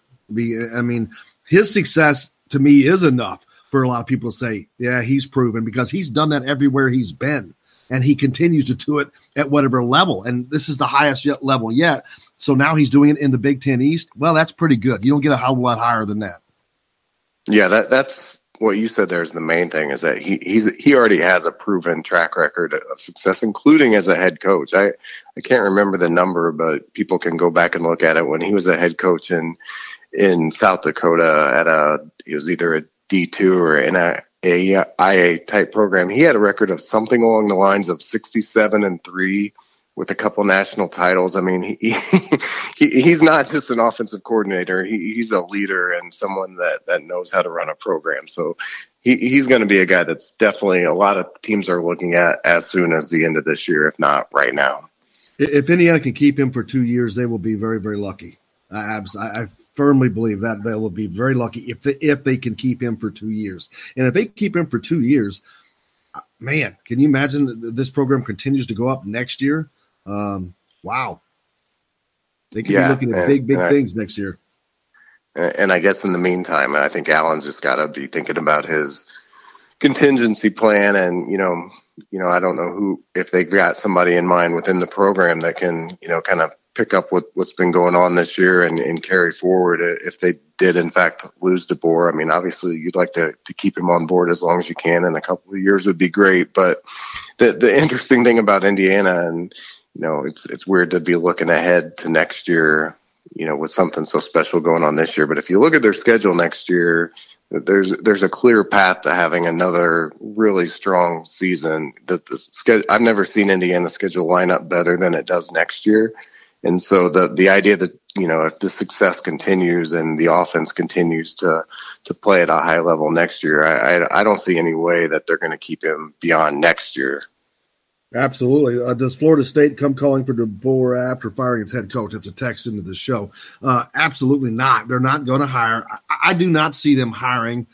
His success to me is enough for a lot of people to say, yeah, he's proven, because he's done that everywhere he's been, and he continues to do it at whatever level. And this is the highest level yet. So now he's doing it in the Big Ten East. Well, that's pretty good. You don't get a whole lot higher than that. Yeah, that's what you said. There's the main thing is that he already has a proven track record of success, including as a head coach. I can't remember the number, but people can go back and look at it. When he was a head coach in South Dakota it was either a D2 or an IA type program, he had a record of something along the lines of 67-3 with a couple national titles. I mean, he's not just an offensive coordinator. He's a leader and someone that knows how to run a program. So he's going to be a guy that's definitely a lot of teams are looking at as soon as the end of this year, if not right now. If Indiana can keep him for 2 years, they will be very, very lucky. I firmly believe that they will be very lucky if they can keep him for 2 years. And if they keep him for 2 years, man, can you imagine that this program continues to go up next year? Wow. They could be looking at big things next year. And I guess in the meantime, I think Allen's just got to be thinking about his contingency plan. And, I don't know if they've got somebody in mind within the program that can, kind of pick up what's been going on this year and carry forward if they did, in fact, lose DeBoer. I mean, obviously, you'd like to keep him on board as long as you can, and a couple of years would be great. But the interesting thing about Indiana, and, it's weird to be looking ahead to next year, with something so special going on this year. But if you look at their schedule next year, there's a clear path to having another really strong season. I've never seen Indiana's schedule line up better than it does next year. And so the idea that, if the success continues and the offense continues to play at a high level next year, I don't see any way that they're going to keep him beyond next year. Absolutely. Does Florida State come calling for DeBoer after firing its head coach? That's a text into the show. Absolutely not. They're not going to hire. I do not see them hiring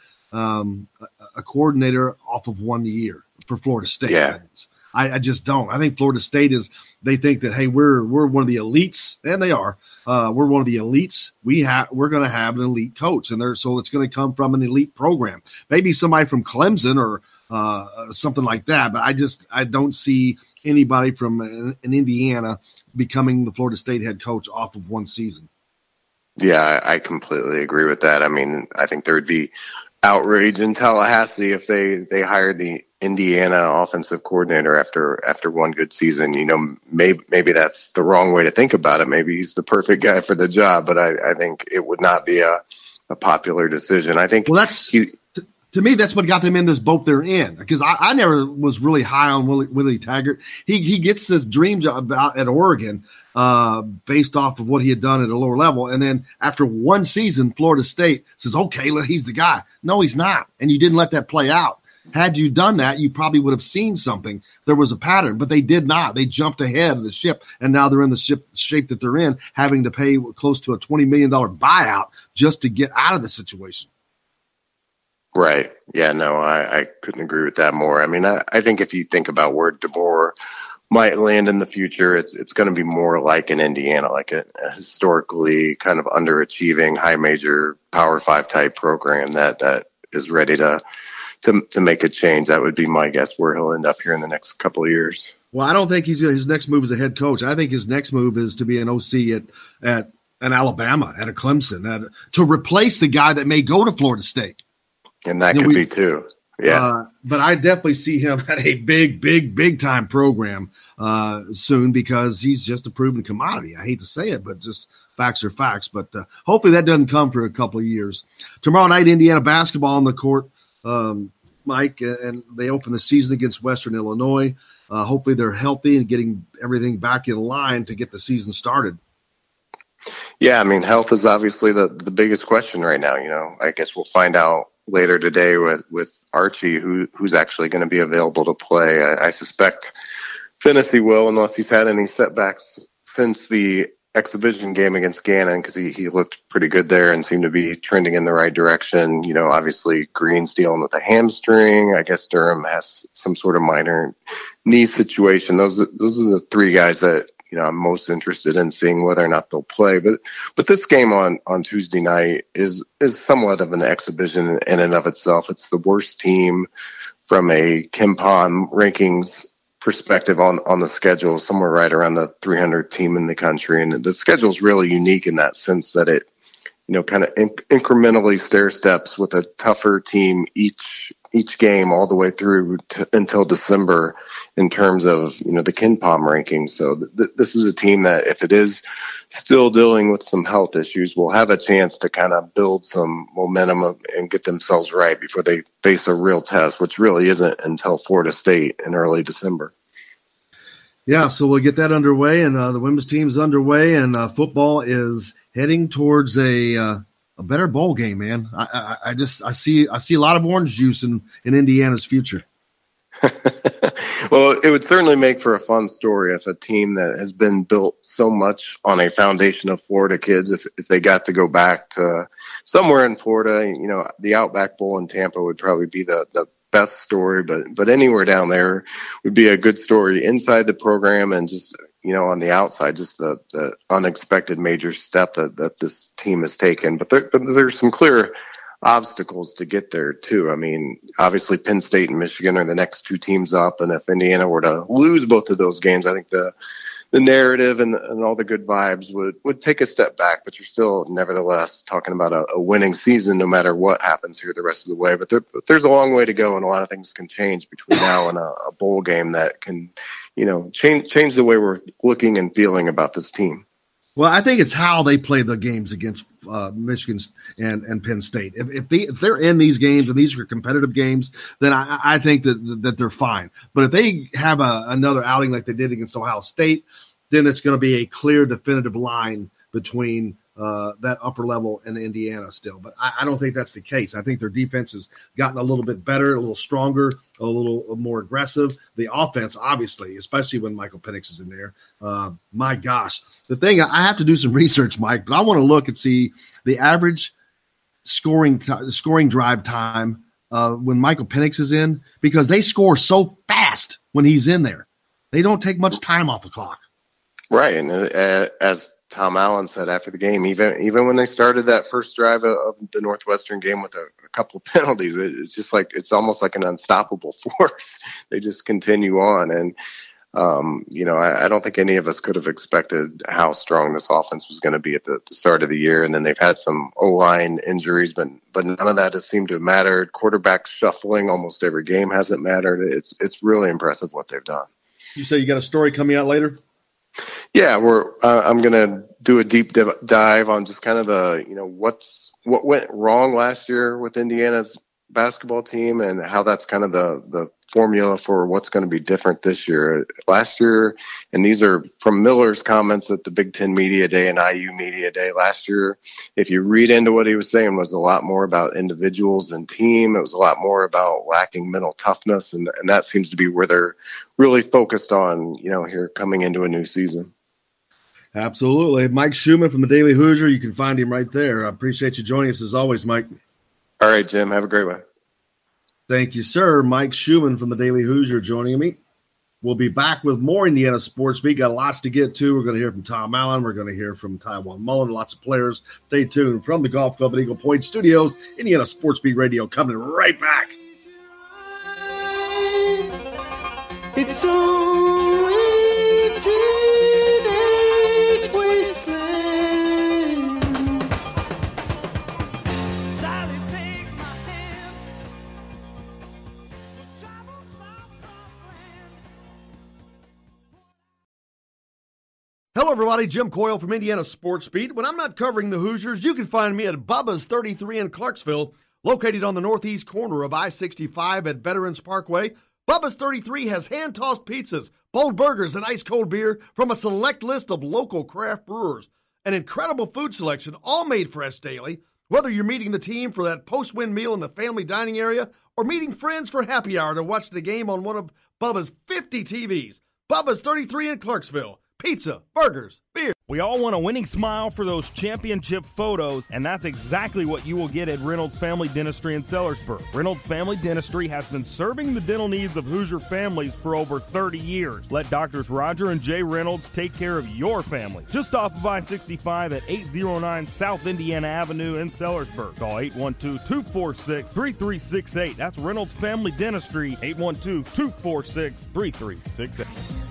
a coordinator off of 1 year for Florida State. Yeah. I just don't. I think Florida State they think that, hey, we're one of the elites, and they are. We're one of the elites. We're going to have an elite coach, and so it's going to come from an elite program. Maybe somebody from Clemson or something like that. But I don't see anybody from an Indiana becoming the Florida State head coach off of one season. Yeah, I completely agree with that. I mean, I think there would be outrage in Tallahassee if they hired the Indiana offensive coordinator after one good season. Maybe that's the wrong way to think about it. Maybe he's the perfect guy for the job, but I think it would not be a popular decision. I think to me, that's what got them in this boat they're in, because I never was really high on Willie Taggart. He gets this dream job out at Oregon based off of what he had done at a lower level. And then after one season, Florida State says, okay, he's the guy. No, he's not. And you didn't let that play out. Had you done that, you probably would have seen something. There was a pattern, but they did not. They jumped ahead of the ship, and now they're in the shape that they're in, having to pay close to a $20 million buyout just to get out of the situation. Right. Yeah, no, I couldn't agree with that more. I mean, I think if you think about where DeBoer might land in the future, it's going to be more like in Indiana, like a historically kind of underachieving, high major Power 5 type program that is ready to make a change. That would be my guess where he'll end up here in the next couple of years. Well, I don't think his next move is a head coach. I think his next move is to be an OC at an Alabama, at a Clemson, to replace the guy that may go to Florida State. And that could be too. Yeah. But I definitely see him at a big time program soon, because he's just a proven commodity. I hate to say it, but just facts are facts. But hopefully that doesn't come for a couple of years. Tomorrow night, Indiana basketball on the court, Mike, and they open the season against Western Illinois. Hopefully they're healthy and getting everything back in line to get the season started. Yeah, I mean, health is obviously the biggest question right now. I guess we'll find out later today with Archie who's actually going to be available to play. I suspect Finney will, unless he's had any setbacks since the exhibition game against Gannon, because he looked pretty good there and seemed to be trending in the right direction. Obviously Green's dealing with a hamstring. I guess Durham has some sort of minor knee situation. Those are the three guys that I'm most interested in seeing whether or not they'll play. But this game on Tuesday night is somewhat of an exhibition in and of itself. It's the worst team from a KenPom rankings perspective on the schedule, somewhere right around the 300th team in the country. And the schedule is really unique in that sense that it, kind of incrementally stair steps with a tougher team each game all the way through until December in terms of, the KenPom rankings. So this is a team that, if it is still dealing with some health issues, will have a chance to kind of build some momentum and get themselves right before they face a real test, which really isn't until Florida State in early December. Yeah, so we'll get that underway, and the women's team's underway, and football is heading towards a better bowl game, man. I see a lot of orange juice in Indiana's future. Well, it would certainly make for a fun story if a team that has been built so much on a foundation of Florida kids, if they got to go back to somewhere in Florida, the Outback Bowl in Tampa would probably be the best story, but anywhere down there would be a good story inside the program, and just, on the outside, just the unexpected major step that this team has taken. But there's some clear obstacles to get there too. I mean, obviously Penn State and Michigan are the next two teams up, and if Indiana were to lose both of those games, I think the narrative and all the good vibes would take a step back, but you're still nevertheless talking about a winning season no matter what happens here the rest of the way. But there's a long way to go, and a lot of things can change between now and a bowl game that can, change the way we're looking and feeling about this team. Well, I think it's how they play the games against Michigan and Penn State. If they're in these games and these are competitive games, then I think that they're fine. But if they have another outing like they did against Ohio State, then it's going to be a clear, definitive line between that upper level and Indiana still. But I don't think that's the case. I think their defense has gotten a little bit better, a little stronger, a little more aggressive. The offense, obviously, especially when Michael Penix is in there. My gosh. The thing, I have to do some research, Mike, but I want to look and see the average scoring drive time when Michael Penix is in, because they score so fast when he's in there. They don't take much time off the clock. Right, and as Tom Allen said after the game, even when they started that first drive of the Northwestern game with a couple of penalties, it's just like, it's almost like an unstoppable force. They just continue on. And I don't think any of us could have expected how strong this offense was going to be at the start of the year. And then they've had some O-line injuries, but none of that has seemed to have mattered. Quarterback shuffling almost every game hasn't mattered. It's really impressive what they've done. You say you got a story coming out later? Yeah, I'm going to do a deep dive on just kind of what went wrong last year with Indiana's basketball team and how that's kind of the formula for what's going to be different this year. Last year, and these are from Miller's comments at the Big Ten Media Day and IU Media Day last year, if you read into what he was saying, was a lot more about individuals and team. It was a lot more about lacking mental toughness, and that seems to be where they're really focused on, here coming into a new season. Absolutely. Mike Schumann from the Daily Hoosier. You can find him right there. I appreciate you joining us as always, Mike. All right, Jim. Have a great one. Thank you, sir. Mike Schumann from the Daily Hoosier joining me. We'll be back with more Indiana Sports Beat. Got lots to get to. We're going to hear from Tom Allen. We're going to hear from Taiwan Mullen. Lots of players. Stay tuned. From the Golf Club at Eagle Point Studios, Indiana Sports Beat Radio coming right back. It's only teenage wasteland. Sally, take my hand. Travel south across land. Hello, everybody. Jim Coyle from Indiana Sports Beat. When I'm not covering the Hoosiers, you can find me at Bubba's 33 in Clarksville, located on the northeast corner of I-65 at Veterans Parkway. Bubba's 33 has hand-tossed pizzas, bold burgers, and ice-cold beer from a select list of local craft brewers. An incredible food selection, all made fresh daily. Whether you're meeting the team for that post-win meal in the family dining area or meeting friends for happy hour to watch the game on one of Bubba's 50 TVs. Bubba's 33 in Clarksville. Pizza, burgers, beer. We all want a winning smile for those championship photos, and that's exactly what you will get at Reynolds Family Dentistry in Sellersburg. Reynolds Family Dentistry has been serving the dental needs of Hoosier families for over 30 years. Let Doctors Roger and Jay Reynolds take care of your family. Just off of I-65 at 809 South Indiana Avenue in Sellersburg. Call 812-246-3368. That's Reynolds Family Dentistry, 812-246-3368.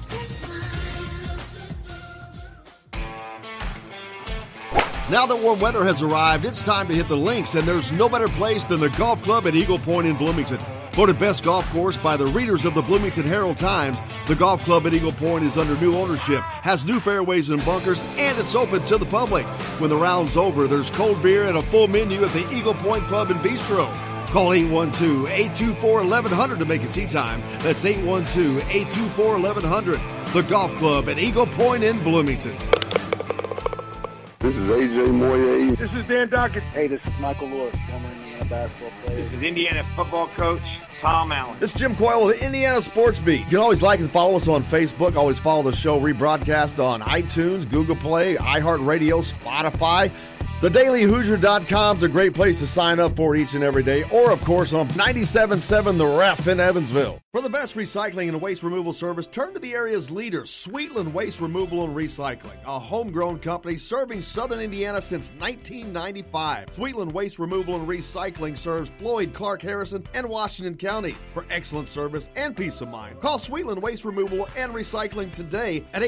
Now that warm weather has arrived, it's time to hit the links, and there's no better place than the Golf Club at Eagle Point in Bloomington. Voted best golf course by the readers of the Bloomington Herald-Times, the Golf Club at Eagle Point is under new ownership, has new fairways and bunkers, and it's open to the public. When the round's over, there's cold beer and a full menu at the Eagle Point Pub and Bistro. Call 812-824-1100 to make a tee time. That's 812-824-1100. The Golf Club at Eagle Point in Bloomington. This is AJ Moye. This is Dan Dockett. Hey, this is Michael Lewis, former Indiana basketball player. This is Indiana football coach Tom Allen. This is Jim Coyle with the Indiana Sports Beat. You can always like and follow us on Facebook. Always follow the show rebroadcast on iTunes, Google Play, iHeartRadio, Spotify. TheDailyHoosier.com is a great place to sign up for each and every day. Or, of course, on 97.7 The Ref in Evansville. For the best recycling and waste removal service, turn to the area's leader, Sweetland Waste Removal and Recycling, a homegrown company serving southern Indiana since 1995. Sweetland Waste Removal and Recycling serves Floyd, Clark, Harrison, and Washington counties. For excellent service and peace of mind, call Sweetland Waste Removal and Recycling today at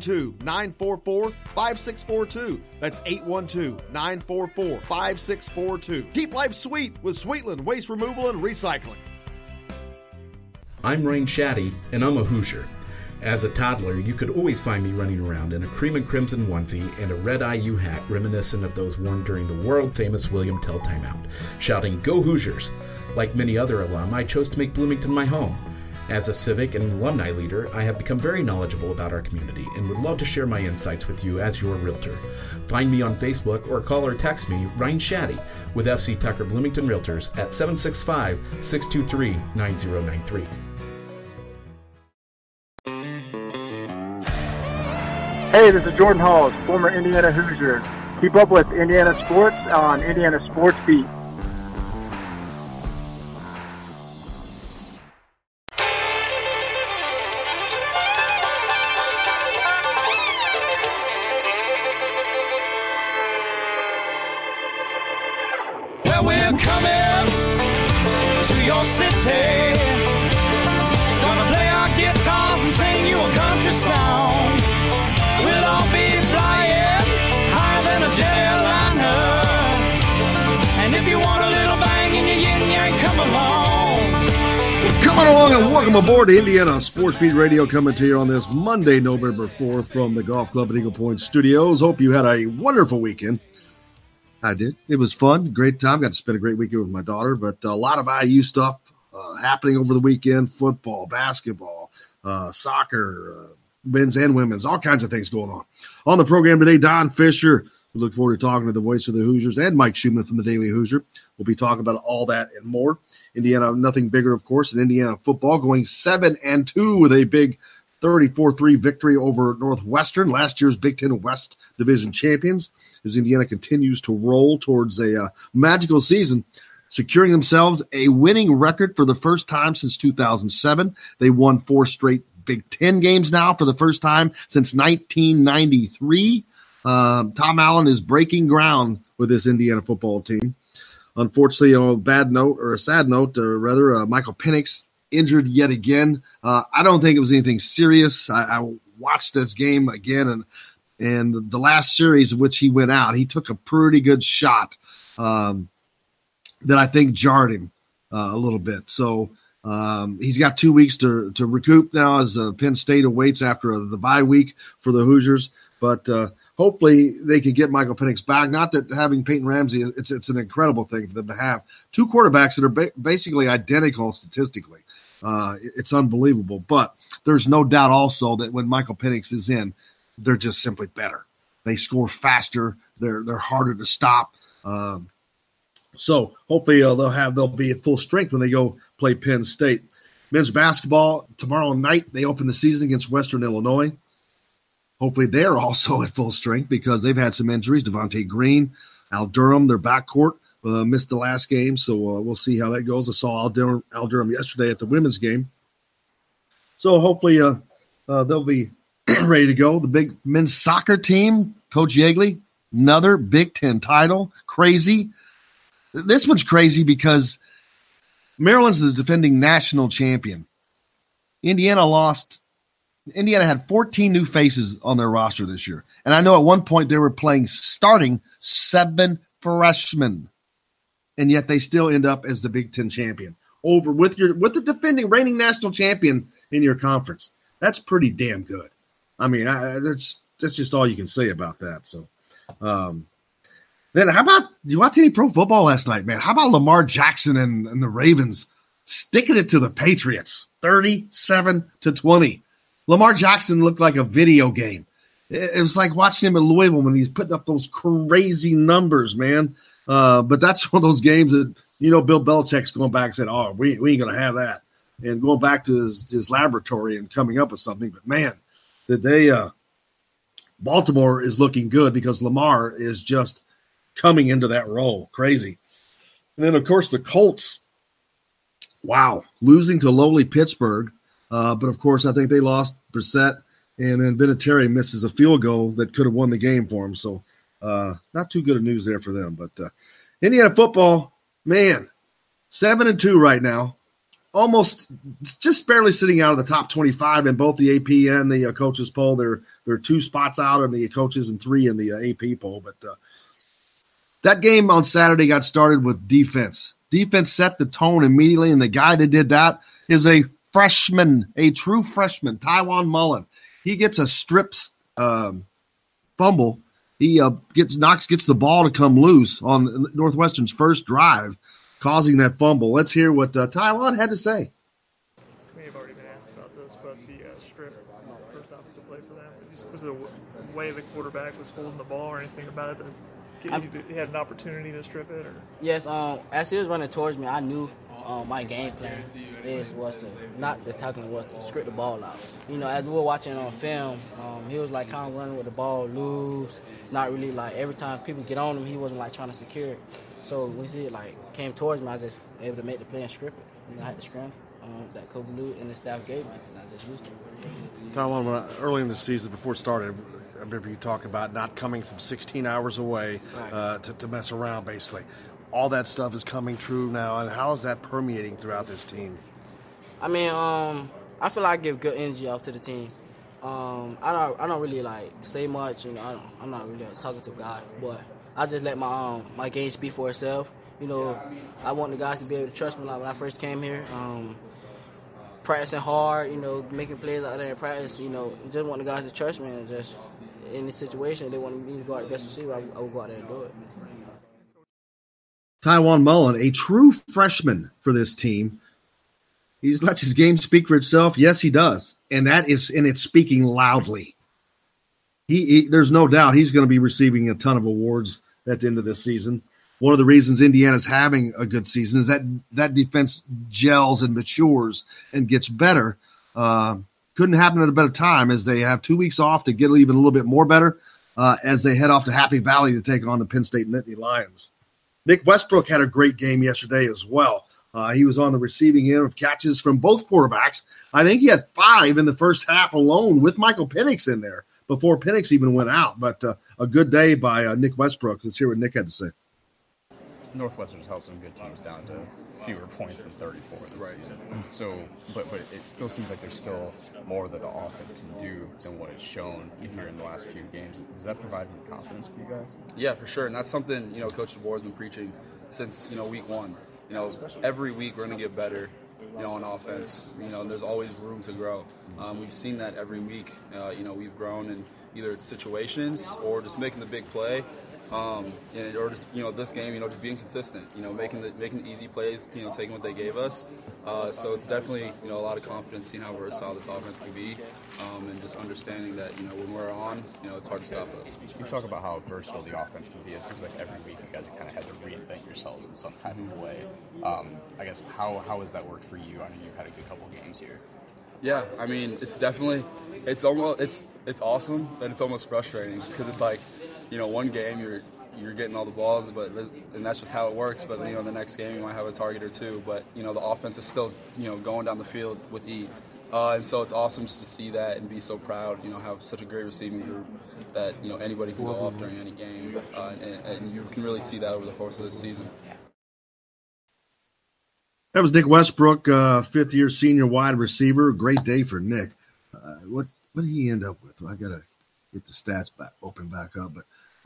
812-944-5642. That's 812-944-5642. Keep life sweet with Sweetland Waste Removal and Recycling. I'm Rain Shaddy, and I'm a Hoosier. As a toddler, you could always find me running around in a cream and crimson onesie and a red IU hat reminiscent of those worn during the world-famous William Tell timeout, shouting, "Go Hoosiers!" Like many other alum, I chose to make Bloomington my home. As a civic and alumni leader, I have become very knowledgeable about our community and would love to share my insights with you as your realtor. Find me on Facebook or call or text me, Ryan Shaddy, with FC Tucker Bloomington Realtors at 765-623-9093. Hey, this is Jordan Halls, former Indiana Hoosier. Keep up with Indiana sports on Indiana Sports Beat. Well, we're coming to your city. Gonna play our guitars and sing you a country Come on along and welcome aboard to Indiana Sports Beat Radio, coming to you on this Monday, November 4th from the Golf Club at Eagle Point Studios. Hope you had a wonderful weekend. I did. It was fun. Great time. Got to spend a great weekend with my daughter, but a lot of IU stuff happening over the weekend. Football, basketball, soccer, men's and women's, all kinds of things going on. On the program today, Don Fischer. We look forward to talking to the voice of the Hoosiers and Mike Schumann from the Daily Hoosier. We'll be talking about all that and more. Indiana, nothing bigger, of course, than Indiana football, going 7-2 with a big 34-3 victory over Northwestern, last year's Big Ten West Division champions, as Indiana continues to roll towards a magical season, securing themselves a winning record for the first time since 2007. They won 4 straight Big Ten games now for the first time since 1993. Tom Allen is breaking ground with this Indiana football team. Unfortunately, on a sad note, Michael Penix injured yet again. I don't think it was anything serious. I watched this game again, and the last series of which he went out, he took a pretty good shot that I think jarred him a little bit. So he's got 2 weeks to recoup now as Penn State awaits after the bye week for the Hoosiers. But hopefully they can get Michael Penix back. Not that having Peyton Ramsey, it's an incredible thing for them to have 2 quarterbacks that are basically identical statistically. It's unbelievable. But there's no doubt also that when Michael Penix is in, they're just simply better. They score faster. They're harder to stop. So hopefully they'll be at full strength when they go play Penn State. Men's basketball tomorrow night, they open the season against Western Illinois. Hopefully they're also at full strength because they've had some injuries. Devontae Green, Al Durham, their backcourt, missed the last game, so we'll see how that goes. I saw Al Durham yesterday at the women's game. So hopefully they'll be ready to go. The big men's soccer team, Coach Yeagley, another Big Ten title. Crazy. This one's crazy because Maryland's the defending national champion. Indiana had 14 new faces on their roster this year. And I know at one point they were starting 7 freshmen. And yet they still end up as the Big Ten champion with the defending reigning national champion in your conference. That's pretty damn good. I mean, that's just all you can say about that. So then how about, did you watch any pro football last night, man? How about Lamar Jackson and the Ravens sticking it to the Patriots 37-20? Lamar Jackson looked like a video game. It was like watching him at Louisville when he's putting up those crazy numbers, man. But that's one of those games that, Bill Belichick's going back and said, oh, we ain't going to have that. And going back to his laboratory and coming up with something. But, man, Baltimore is looking good because Lamar is just coming into that role. Crazy. And then, of course, the Colts, wow, losing to lowly Pittsburgh. But, of course, I think they lost Brissett, and then Vinatieri misses a field goal that could have won the game for him. So not too good of news there for them. But Indiana football, man, 7-2 right now, almost just barely sitting out of the top 25 in both the AP and the coaches poll. They're 2 spots out in the coaches and 3 in the AP poll. But that game on Saturday got started with defense. Defense set the tone immediately, and the guy that did that is a true freshman, Tywan Mullen. He gets a strips fumble. He gets the ball to come loose on Northwestern's first drive, causing that fumble. Let's hear what Tywan had to say. We have already been asked about this, but the strip, first offensive play for them, was it the way the quarterback was holding the ball or anything about it that he had an opportunity to strip it? Or? Yes, as he was running towards me, I knew my game plan was to script the ball out. As we were watching on film, he was like kind of running with the ball loose, not really like every time people get on him, he wasn't like trying to secure it. So when he came towards me, I was just able to make the play and strip it. I had the strength that Coach Lou and the staff gave me, and I just used it. Tywan, early in the season before it started, I remember you talking about not coming from 16 hours away to mess around, basically. All that stuff is coming true now, and how is that permeating throughout this team? I mean, I feel like I give good energy off to the team. I don't really say much. I'm not really a talkative guy, but I just let my game speak for itself. I want the guys to be able to trust me. Like when I first came here, practicing hard, making plays out there in practice, just want the guys to trust me, and just in this situation, they want me to go out the best receiver, I will go out there and do it. Tywan Mullen, a true freshman for this team. He's let his game speak for itself. Yes, he does. And it's speaking loudly. There's no doubt he's going to be receiving a ton of awards at the end of this season. One of the reasons Indiana's having a good season is that defense gels and matures and gets better. Couldn't happen at a better time, as they have 2 weeks off to get even a little bit more better as they head off to Happy Valley to take on the Penn State Nittany Lions. Nick Westbrook had a great game yesterday as well. He was on the receiving end of catches from both quarterbacks. I think he had 5 in the first half alone with Michael Penix in there before Penix even went out. But a good day by Nick Westbrook. Let's hear what Nick had to say. Northwestern's held some good teams down to fewer points than 34 this season. So, but it still seems like there's still more that the offense can do than what it's shown here in the last few games. Does that provide any confidence for you guys? Yeah, for sure. And that's something, Coach DeBoer has been preaching since, week one. Every week we're going to get better, on offense. And there's always room to grow. We've seen that every week. We've grown in either it's situations or just making the big play. Or just this game, just being consistent, making the easy plays, taking what they gave us. So it's definitely a lot of confidence seeing how versatile this offense can be, and just understanding that when we're on, it's hard to stop us. You talk about how versatile the offense can be. It seems like every week you guys have kind of had to reinvent yourselves in some type of way. I guess how has that worked for you? I know you've had a good couple games here. Yeah, I mean it's awesome, but it's almost frustrating just because it's like. One game you're getting all the balls, and that's just how it works. But the next game you might have a target or two. But the offense is still going down the field with ease, and so it's awesome just to see that and be so proud. Have such a great receiving group that anybody can go off during any game, and you can really see that over the course of this season. That was Nick Westbrook, fifth-year senior wide receiver. Great day for Nick. What did he end up with? I gotta get the stats open back up, but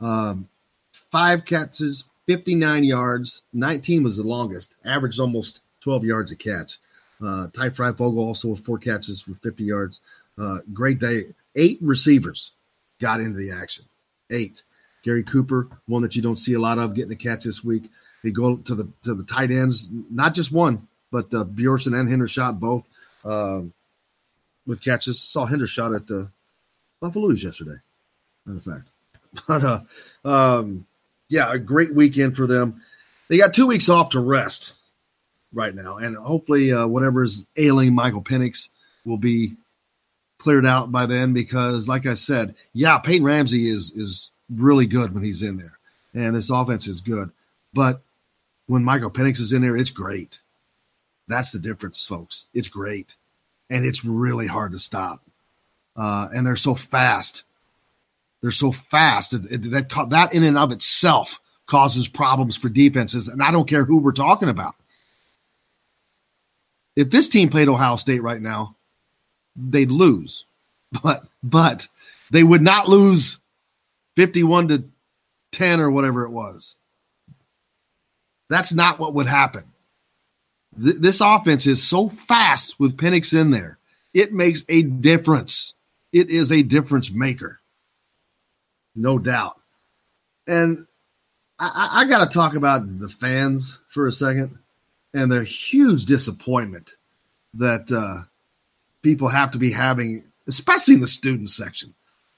5 catches, 59 yards, 19 was the longest, averaged almost 12 yards a catch. Ty Freifogel also with 4 catches for 50 yards. Great day. 8 receivers got into the action. 8. Gary Cooper, one that you don't see a lot of, getting a catch this week. They go to the tight ends, not just one, but Bjorson and Hendershot both with catches. Saw Hendershot at the Buffaloes yesterday, matter of fact. But, a great weekend for them. They got 2 weeks off to rest right now, and hopefully whatever is ailing Michael Penix will be cleared out by then because, like I said, Peyton Ramsey is really good when he's in there, and this offense is good. But when Michael Penix is in there, it's great. That's the difference, folks. It's great, and it's really hard to stop. And they're so fast. They're so fast that in and of itself causes problems for defenses. And I don't care who we're talking about. If this team played Ohio State right now, they'd lose. But they would not lose 51-10 or whatever it was. That's not what would happen. This offense is so fast with Penix in there. It makes a difference. It is a difference maker. No doubt. And I got to talk about the fans for a second and the huge disappointment that people have to be having, especially in the student section.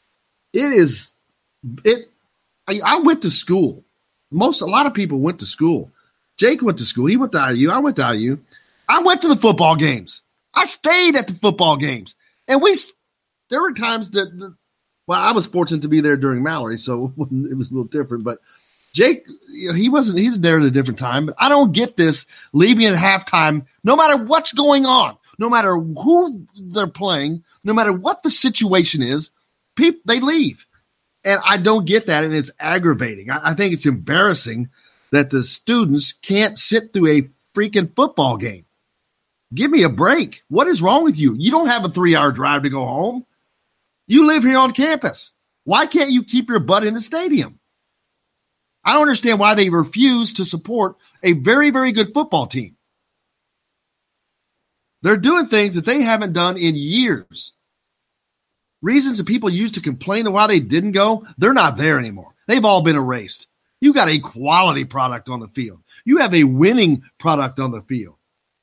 I went to school. A lot of people went to school. Jake went to school. He went to IU. I went to IU. I went to the football games. I stayed at the football games. And there were times that I was fortunate to be there during Mallory, so it was a little different. But Jake, he's there at a different time. But I don't get this leaving at halftime, no matter what's going on, no matter who they're playing, no matter what the situation is, they leave. And I don't get that, and it's aggravating. I think it's embarrassing that the students can't sit through a freaking football game. Give me a break. What is wrong with you? You don't have a 3-hour drive to go home. You live here on campus. Why can't you keep your butt in the stadium? I don't understand why they refuse to support a very, very good football team. They're doing things that they haven't done in years. Reasons that people used to complain of why they didn't go, they're not there anymore. They've all been erased. You got a quality product on the field. You have a winning product on the field.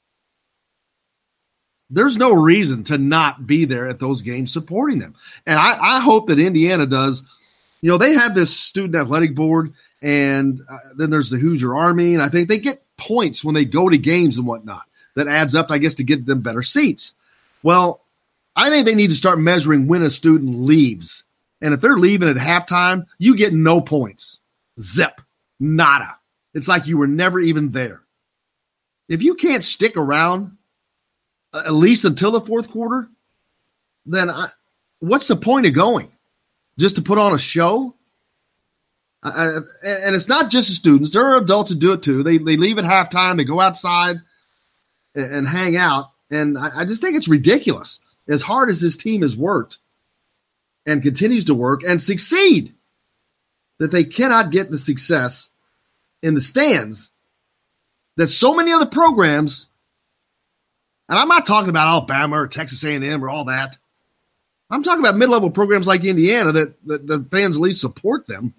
There's no reason to not be there at those games supporting them. And I hope that Indiana does. You know, they have this student athletic board, and then there's the Hoosier Army, and I think they get points when they go to games and whatnot. That adds up, I guess, to get them better seats. Well, I think they need to start measuring when a student leaves. And if they're leaving at halftime, you get no points. Zip. Nada. It's like you were never even there. If you can't stick around at least until the fourth quarter, then what's the point of going? Just to put on a show? And it's not just the students. There are adults that do it too. They leave at halftime. They go outside and hang out. And I just think it's ridiculous. As hard as this team has worked and continues to work and succeed, that they cannot get the success in the stands that so many other programs, and I'm not talking about Alabama or Texas A&M or all that. I'm talking about mid-level programs like Indiana that the fans at least support them.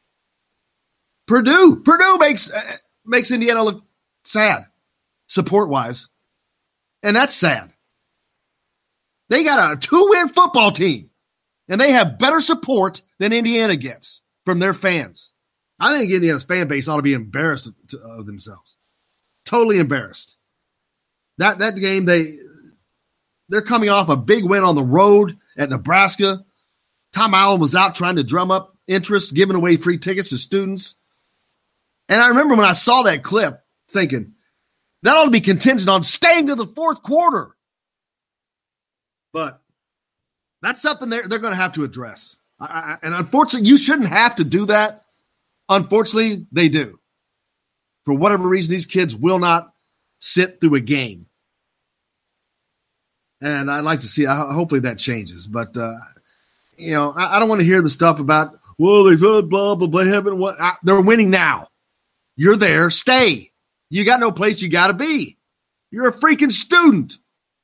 Purdue makes Indiana look sad, support-wise. And that's sad. They got a 2-win football team, and they have better support than Indiana gets from their fans. I think Indiana's fan base ought to be embarrassed of themselves. Totally embarrassed. That game, they're coming off a big win on the road at Nebraska. Tom Allen was out trying to drum up interest, giving away free tickets to students. And I remember when I saw that clip thinking, that ought to be contingent on staying to the fourth quarter. But that's something they're going to have to address. And unfortunately, you shouldn't have to do that. Unfortunately, they do. For whatever reason, these kids will not sit through a game. And I'd like to see, hopefully that changes. But, you know, I don't want to hear the stuff about, well, they blah, blah, blah, haven't what. They're winning now. You're there. Stay. You got no place you got to be. You're a freaking student.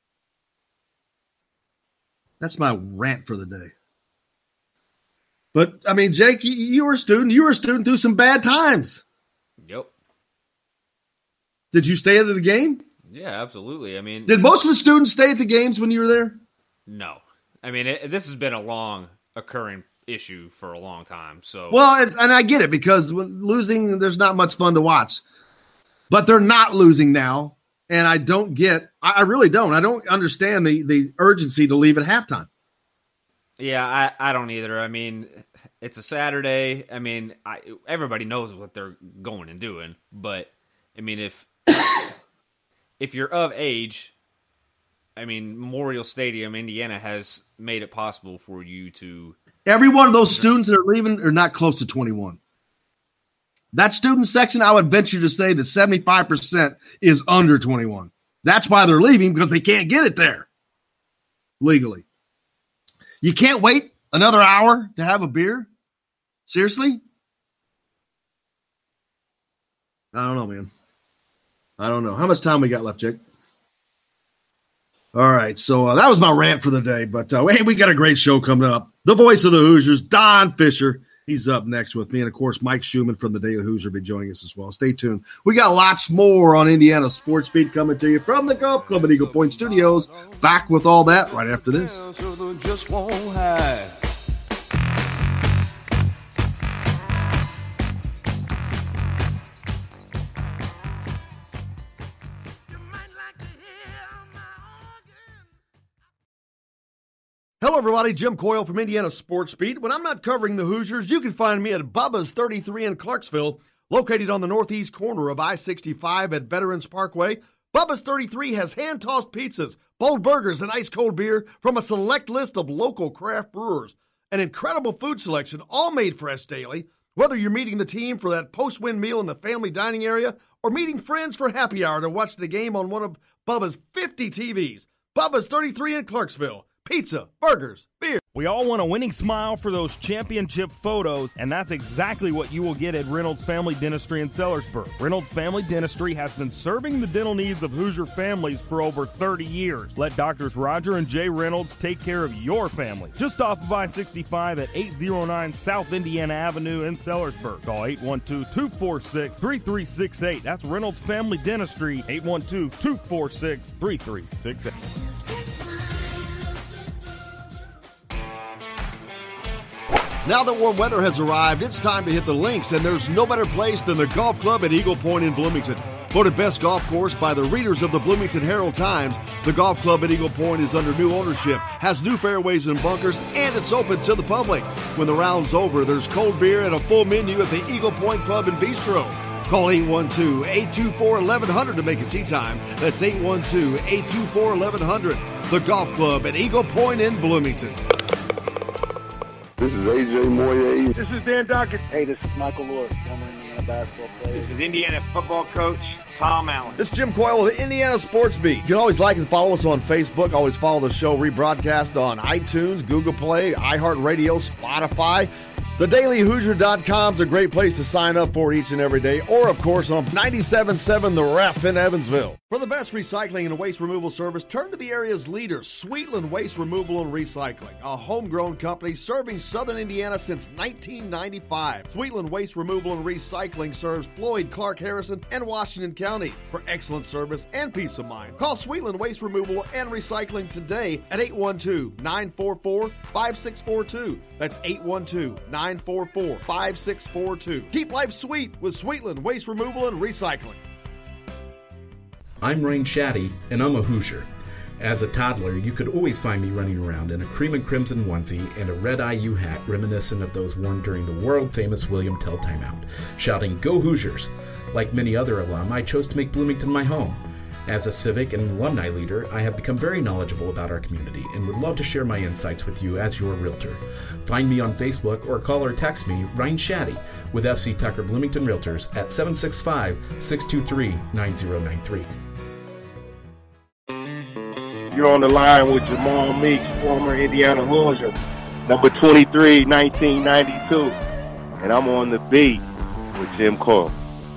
That's my rant for the day. But, I mean, Jake, you were a student. You were a student through some bad times. Yep. Did you stay at the game? Yeah, absolutely. I mean, did most of the students stay at the games when you were there? No. I mean, this has been a long occurring issue for a long time. So, well, and I get it, because when losing, there's not much fun to watch. But they're not losing now, and I don't get – I really don't. I don't understand the urgency to leave at halftime. Yeah, I don't either. I mean, it's a Saturday. I mean, everybody knows what they're going and doing. But, I mean, if you're of age, I mean, Memorial Stadium, Indiana, has made it possible for you to – every one of those students that are leaving are not close to 21. That student section, I would venture to say that 75% is under 21. That's why they're leaving, because they can't get it there legally. You can't wait another hour to have a beer? Seriously? I don't know, man. I don't know. How much time we got left, Jake? All right, so that was my rant for the day. But, hey, we got a great show coming up. The voice of the Hoosiers, Don Fischer. He's up next with me. And, of course, Mike Schumann from the Daily Hoosier will be joining us as well. Stay tuned. We got lots more on Indiana Sports Beat coming to you from the Golf Club at Eagle Point Studios. Back with all that right after this. Just won't hide. Hello, everybody. Jim Coyle from Indiana Sports Beat. When I'm not covering the Hoosiers, you can find me at Bubba's 33 in Clarksville, located on the northeast corner of I-65 at Veterans Parkway. Bubba's 33 has hand-tossed pizzas, bold burgers, and ice-cold beer from a select list of local craft brewers. An incredible food selection, all made fresh daily. Whether you're meeting the team for that post-win meal in the family dining area or meeting friends for happy hour to watch the game on one of Bubba's 50 TVs. Bubba's 33 in Clarksville. Pizza, burgers, beer. We all want a winning smile for those championship photos, and that's exactly what you will get at Reynolds Family Dentistry in Sellersburg. Reynolds Family Dentistry has been serving the dental needs of Hoosier families for over 30 years. Let Doctors Roger and Jay Reynolds take care of your family. Just off of I-65 at 809 South Indiana Avenue in Sellersburg. Call 812-246-3368. That's Reynolds Family Dentistry, 812-246-3368. Now that warm weather has arrived, it's time to hit the links, and there's no better place than the golf club at Eagle Point in Bloomington. Voted best golf course by the readers of the Bloomington Herald-Times, the golf club at Eagle Point is under new ownership, has new fairways and bunkers, and it's open to the public. When the round's over, there's cold beer and a full menu at the Eagle Point Pub and Bistro. Call 812-824-1100 to make a tee time. That's 812-824-1100. The golf club at Eagle Point in Bloomington. This is AJ Moye. This is Dan Dockett. Hey, this is Michael Lord, former Indiana basketball player. This is Indiana football coach Tom Allen. This is Jim Coyle with the Indiana Sports Beat. You can always like and follow us on Facebook. Always follow the show rebroadcast on iTunes, Google Play, iHeartRadio, Spotify. TheDailyHoosier.com is a great place to sign up for each and every day, or, of course, on 97.7 The Ref in Evansville. For the best recycling and waste removal service, turn to the area's leader, Sweetland Waste Removal and Recycling, a homegrown company serving southern Indiana since 1995. Sweetland Waste Removal and Recycling serves Floyd, Clark, Harrison, and Washington counties. For excellent service and peace of mind, call Sweetland Waste Removal and Recycling today at 812-944-5642. That's 812-944-5642. Keep life sweet with Sweetland Waste Removal and Recycling. I'm Rain Shaddy, and I'm a Hoosier. As a toddler, you could always find me running around in a cream and crimson onesie and a red IU hat reminiscent of those worn during the world-famous William Tell timeout, shouting, "Go Hoosiers!" Like many other alum, I chose to make Bloomington my home. As a civic and alumni leader, I have become very knowledgeable about our community and would love to share my insights with you as your realtor. Find me on Facebook or call or text me, Ryan Shaddy, with FC Tucker Bloomington Realtors at 765-623-9093. You're on the line with Jamal Meeks, former Indiana Hoosier, number 23, 1992. And I'm on the beat with Jim Coyle.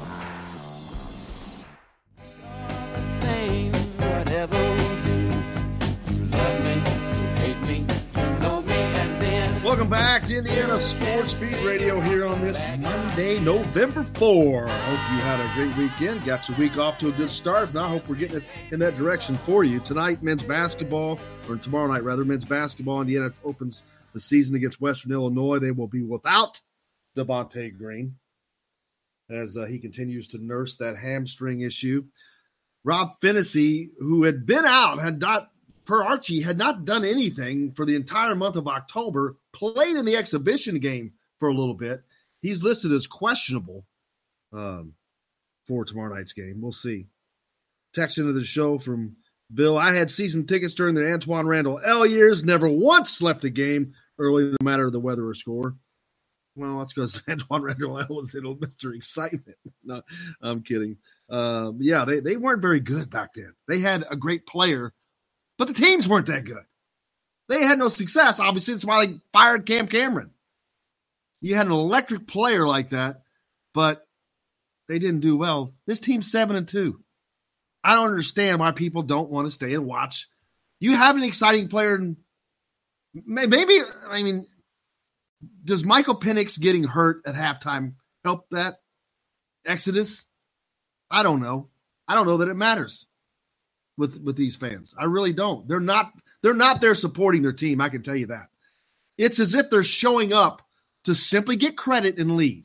Welcome back to Indiana Sports Beat Radio here on this Monday, November 4. Hope you had a great weekend. Got your week off to a good start. Now I hope we're getting it in that direction for you. Tonight, men's basketball, or tomorrow night rather, men's basketball. Indiana opens the season against Western Illinois. They will be without Devontae Green as he continues to nurse that hamstring issue. Rob Finney, who had been out, had not, per Archie, had not done anything for the entire month of October, played in the exhibition game for a little bit. He's listed as questionable for tomorrow night's game. We'll see. Text into the show from Bill. I had season tickets during the Antoine Randall L years, never once left a game early, no matter the weather or score. Well, that's because Antoine Randall L was in Mr. Excitement. No, I'm kidding. Yeah, they weren't very good back then. They had a great player, but the teams weren't that good. They had no success. Obviously, that's why they fired Cam Cameron. You had an electric player like that, but they didn't do well. This team's 7-2. I don't understand why people don't want to stay and watch. You have an exciting player. And maybe, I mean, does Michael Penix getting hurt at halftime help that exodus? I don't know. I don't know that it matters with these fans. I really don't. They're not there supporting their team, I can tell you that. It's as if they're showing up to simply get credit and leave.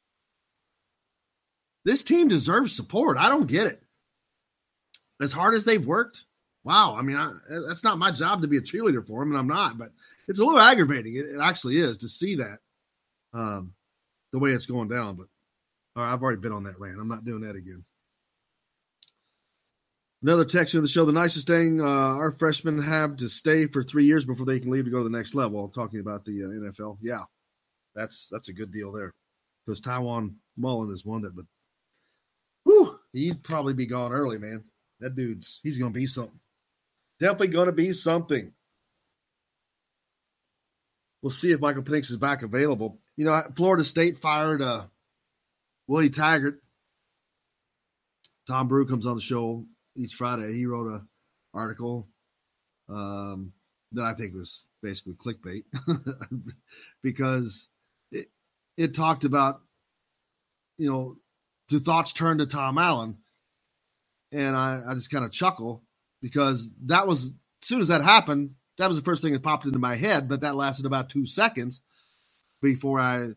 This team deserves support. I don't get it. As hard as they've worked, wow. I mean, that's not my job to be a cheerleader for them, and I'm not. But it's a little aggravating. It actually is to see that the way it's going down. But I've already been on that rant. I'm not doing that again. Another text of the show. The nicest thing our freshmen have to stay for 3 years before they can leave to go to the next level. I'm talking about the NFL. Yeah, that's a good deal there. Because Tywan Mullen is one that would, he'd probably be gone early, man. That he's going to be something. Definitely going to be something. We'll see if Michael Penix is back available. You know, Florida State fired Willie Taggart. Tom Brew comes on the show each Friday. He wrote an article that I think was basically clickbait because it talked about, you know, do thoughts turn to Tom Allen? And I just kind of chuckle because that was, as soon as that happened, that was the first thing that popped into my head, but that lasted about 2 seconds before I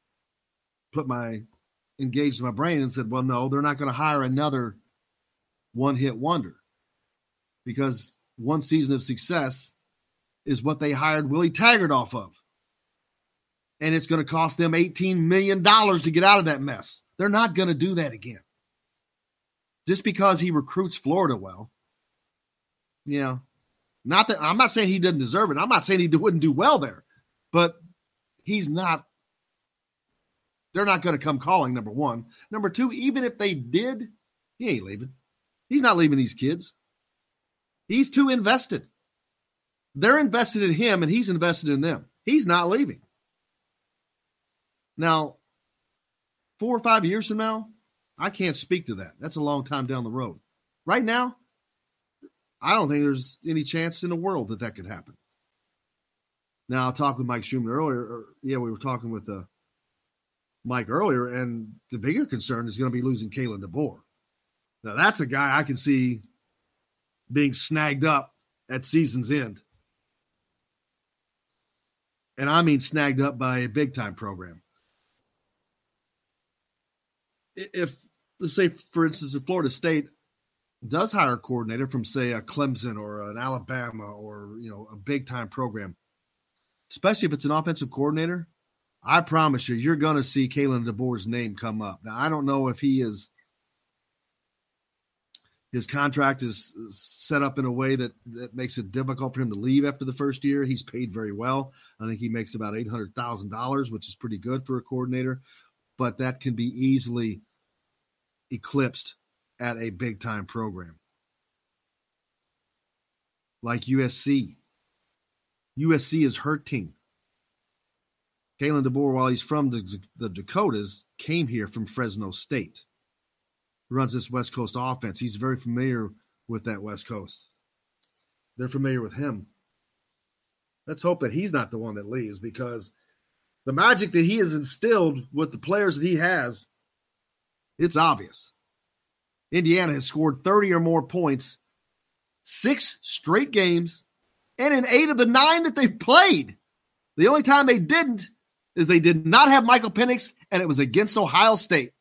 engaged my brain and said, well, no, they're not going to hire another one-hit wonder because one season of success is what they hired Willie Taggart off of. And it's going to cost them $18 million to get out of that mess. They're not going to do that again. Just because he recruits Florida well. You know, not that I'm not saying he didn't deserve it. I'm not saying he wouldn't do well there. But he's not. They're not going to come calling, number one. Number two, even if they did, he ain't leaving. He's not leaving these kids. He's too invested. They're invested in him, and he's invested in them. He's not leaving. Now, 4 or 5 years from now, I can't speak to that. That's a long time down the road. Right now, I don't think there's any chance in the world that could happen. Now, I talked with Mike Schumann earlier. We were talking with Mike earlier, and the bigger concern is going to be losing Kalen DeBoer. Now, that's a guy I can see being snagged up at season's end. And I mean snagged up by a big-time program. If, let's say, for instance, if Florida State does hire a coordinator from, say, a Clemson or an Alabama or, you know, a big-time program, especially if it's an offensive coordinator, I promise you, you're going to see Kalen DeBoer's name come up. Now, I don't know if his contract is set up in a way that makes it difficult for him to leave after the first year. He's paid very well. I think he makes about $800,000, which is pretty good for a coordinator, but that can be easily eclipsed at a big-time program like USC. USC is hurting. Kalen DeBoer, while he's from the Dakotas, came here from Fresno State. He runs this West Coast offense. He's very familiar with that West Coast. They're familiar with him. Let's hope that he's not the one that leaves because the magic that he has instilled with the players that he has, it's obvious. Indiana has scored 30 or more points 6 straight games and in 8 of the 9 that they've played. The only time they didn't is they did not have Michael Penix, and it was against Ohio State.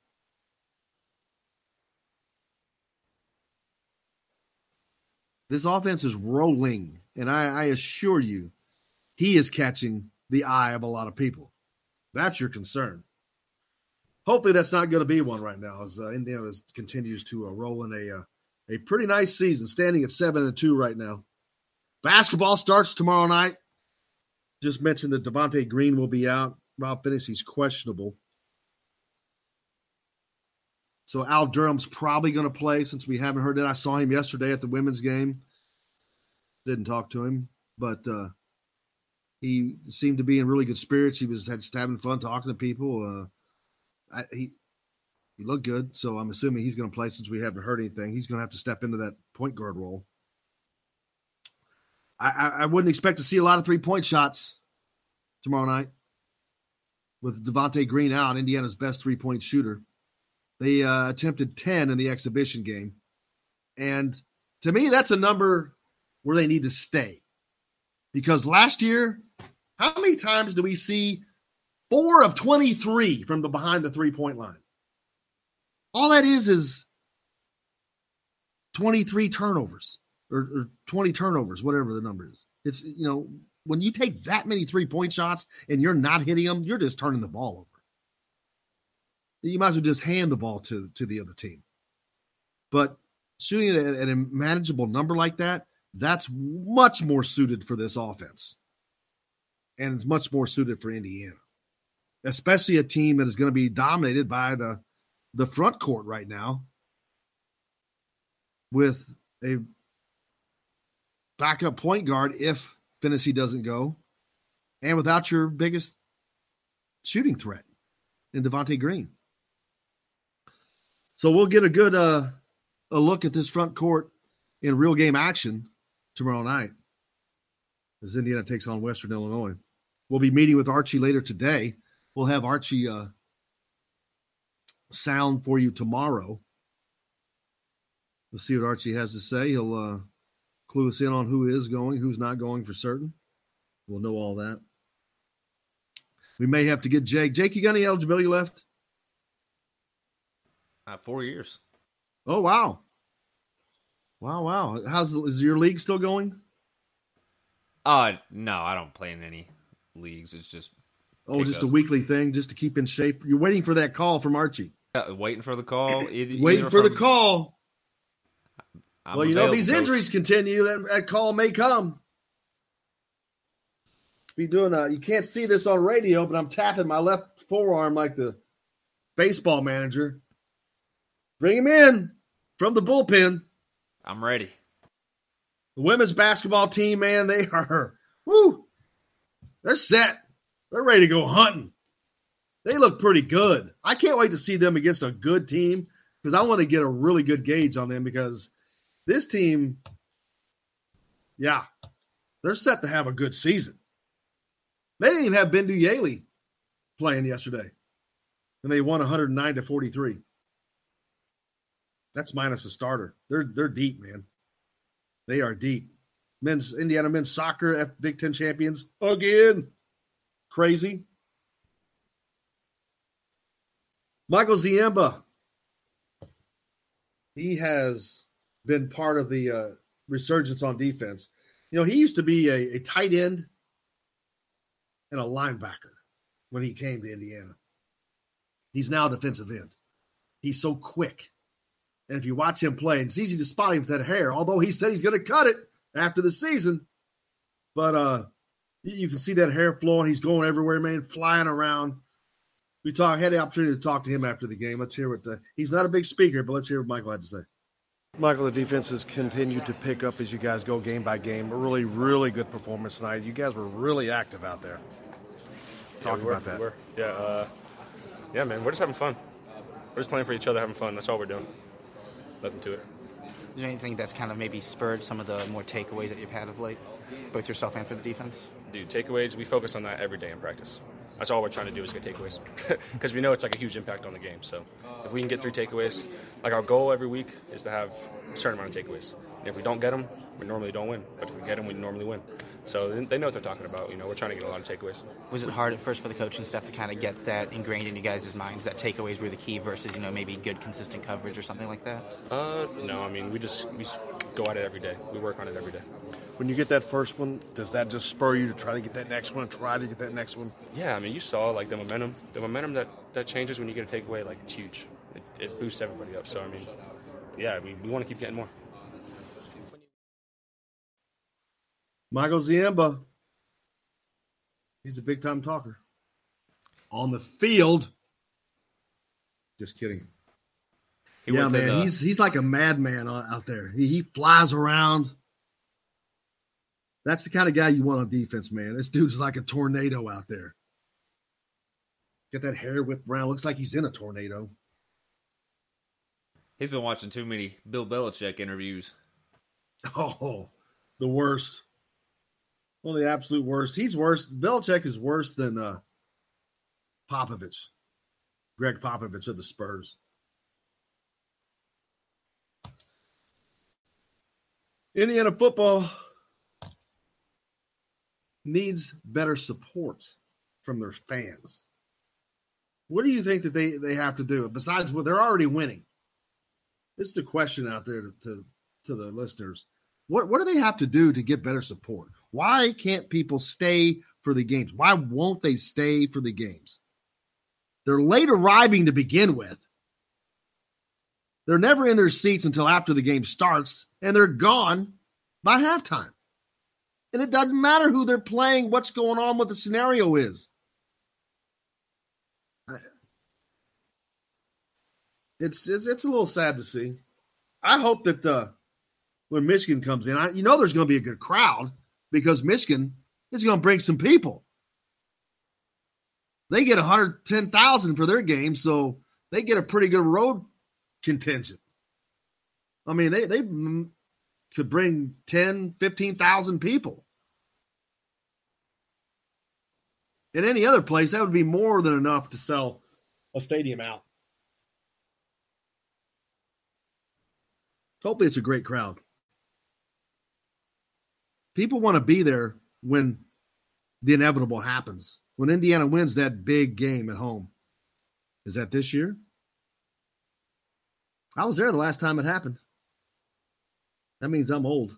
This offense is rolling, and I assure you, he is catching the eye of a lot of people. That's your concern. Hopefully that's not going to be one right now as Indiana continues to roll in a pretty nice season, standing at 7-2 right now. Basketball starts tomorrow night. Just mentioned that Devontae Green will be out. Rob Finney, he's questionable. So Al Durham's probably going to play since we haven't heard it. I saw him yesterday at the women's game. Didn't talk to him, but he seemed to be in really good spirits. He was just having fun talking to people. He looked good, so I'm assuming he's going to play since we haven't heard anything. He's going to have to step into that point guard role. I wouldn't expect to see a lot of three-point shots tomorrow night with Devontae Green out, Indiana's best three-point shooter. They attempted 10 in the exhibition game. And to me, that's a number where they need to stay. Because last year, how many times do we see 4 of 23 from behind the three-point line? All that is 23 turnovers or 20 turnovers, whatever the number is. It's, you know, when you take that many three-point shots and you're not hitting them, you're just turning the ball over. You might as well just hand the ball to the other team. But shooting at a manageable number like that, that's much more suited for this offense. And it's much more suited for Indiana. Especially a team that is going to be dominated by the front court right now with a backup point guard if Finney doesn't go, and without your biggest shooting threat in Devontae Green. So we'll get a good a look at this front court in real game action tomorrow night as Indiana takes on Western Illinois. We'll be meeting with Archie later today. We'll have Archie sound for you tomorrow. We'll see what Archie has to say. He'll clue us in on who is going, who's not going for certain. We'll know all that. We may have to get Jake. Jake, you got any eligibility left? 4 years. Oh, wow. Wow. Is your league still going? No, I don't play in any leagues. It's just just a weekly thing, just to keep in shape. You're waiting for that call from Archie. Waiting for the call. Waiting for the call. I'm well, if these injuries continue, that call may come. Be doing you can't see this on radio, but I'm tapping my left forearm like the baseball manager. Bring him in from the bullpen. I'm ready. The women's basketball team, man, they are, they're set. They're ready to go hunting. They look pretty good. I can't wait to see them against a good team because I want to get a really good gauge on them because this team, they're set to have a good season. They didn't even have Bendu Yaley playing yesterday, and they won 109-43. That's minus a starter. They're deep, man. They are deep. Indiana men's soccer Big Ten champions again. Crazy. Michael Ziemba. He has been part of the resurgence on defense. He used to be a tight end and a linebacker when he came to Indiana. He's now a defensive end. He's so quick. And if you watch him play, and it's easy to spot him with that hair, although he said he's going to cut it after the season. But you can see that hair flowing. He's going everywhere, man, flying around. Had the opportunity to talk to him after the game. Let's hear what he's not a big speaker, but let's hear what Michael had to say. Michael, the defense has continued to pick up as you guys go game by game. A really, really good performance tonight. You guys were really active out there. Talk about that. Yeah, man, we're just having fun. We're just playing for each other, having fun. That's all we're doing. Nothing to it. Is there anything that's kind of maybe spurred some of the more takeaways that you've had of late, both yourself and for the defense? Dude, takeaways, we focus on that every day in practice. That's all we're trying to do is get takeaways because we know it's like a huge impact on the game. So if we can get 3 takeaways, like our goal every week is to have a certain amount of takeaways. And if we don't get them, we normally don't win. But if we get them, we normally win. So they know what they're talking about. We're trying to get a lot of takeaways. Was it hard at first for the coaching staff to kind of get that ingrained in you guys' minds, that takeaways were the key versus, maybe good, consistent coverage or something like that? No, I mean, we just go at it every day. We work on it every day. When you get that first one, does that just spur you to try to get that next one, Yeah, I mean, you saw, like, the momentum that changes when you get a takeaway, like, it's huge. It boosts everybody up. So, I mean, yeah, we want to keep getting more. Michael Ziemba. He's a big-time talker. On the field. Just kidding. Man, he's like a madman out there. He flies around. That's the kind of guy you want on defense, man. This dude's like a tornado out there. Get that hair whipped around. Looks like he's in a tornado. He's been watching too many Bill Belichick interviews. Oh, the worst. Well, the absolute worst. He's worse. Belichick is worse than Popovich. Greg Popovich of the Spurs. Indiana football needs better support from their fans. What do you think that they have to do? Besides, they're already winning. This is a question out there to the listeners. What do they have to do to get better support? Why can't people stay for the games? Why won't they stay for the games? They're late arriving to begin with. They're never in their seats until after the game starts, and they're gone by halftime. And it doesn't matter who they're playing, what's going on, what the scenario is. It's a little sad to see. I hope that when Michigan comes in, there's going to be a good crowd because Michigan is going to bring some people. They get 110,000 for their game, so they get a pretty good road contingent. I mean, they could bring 10, 15,000 people. In any other place, that would be more than enough to sell a stadium out. Hopefully it's a great crowd. People want to be there when the inevitable happens. When Indiana wins that big game at home. Is that this year? I was there the last time it happened. That means I'm old.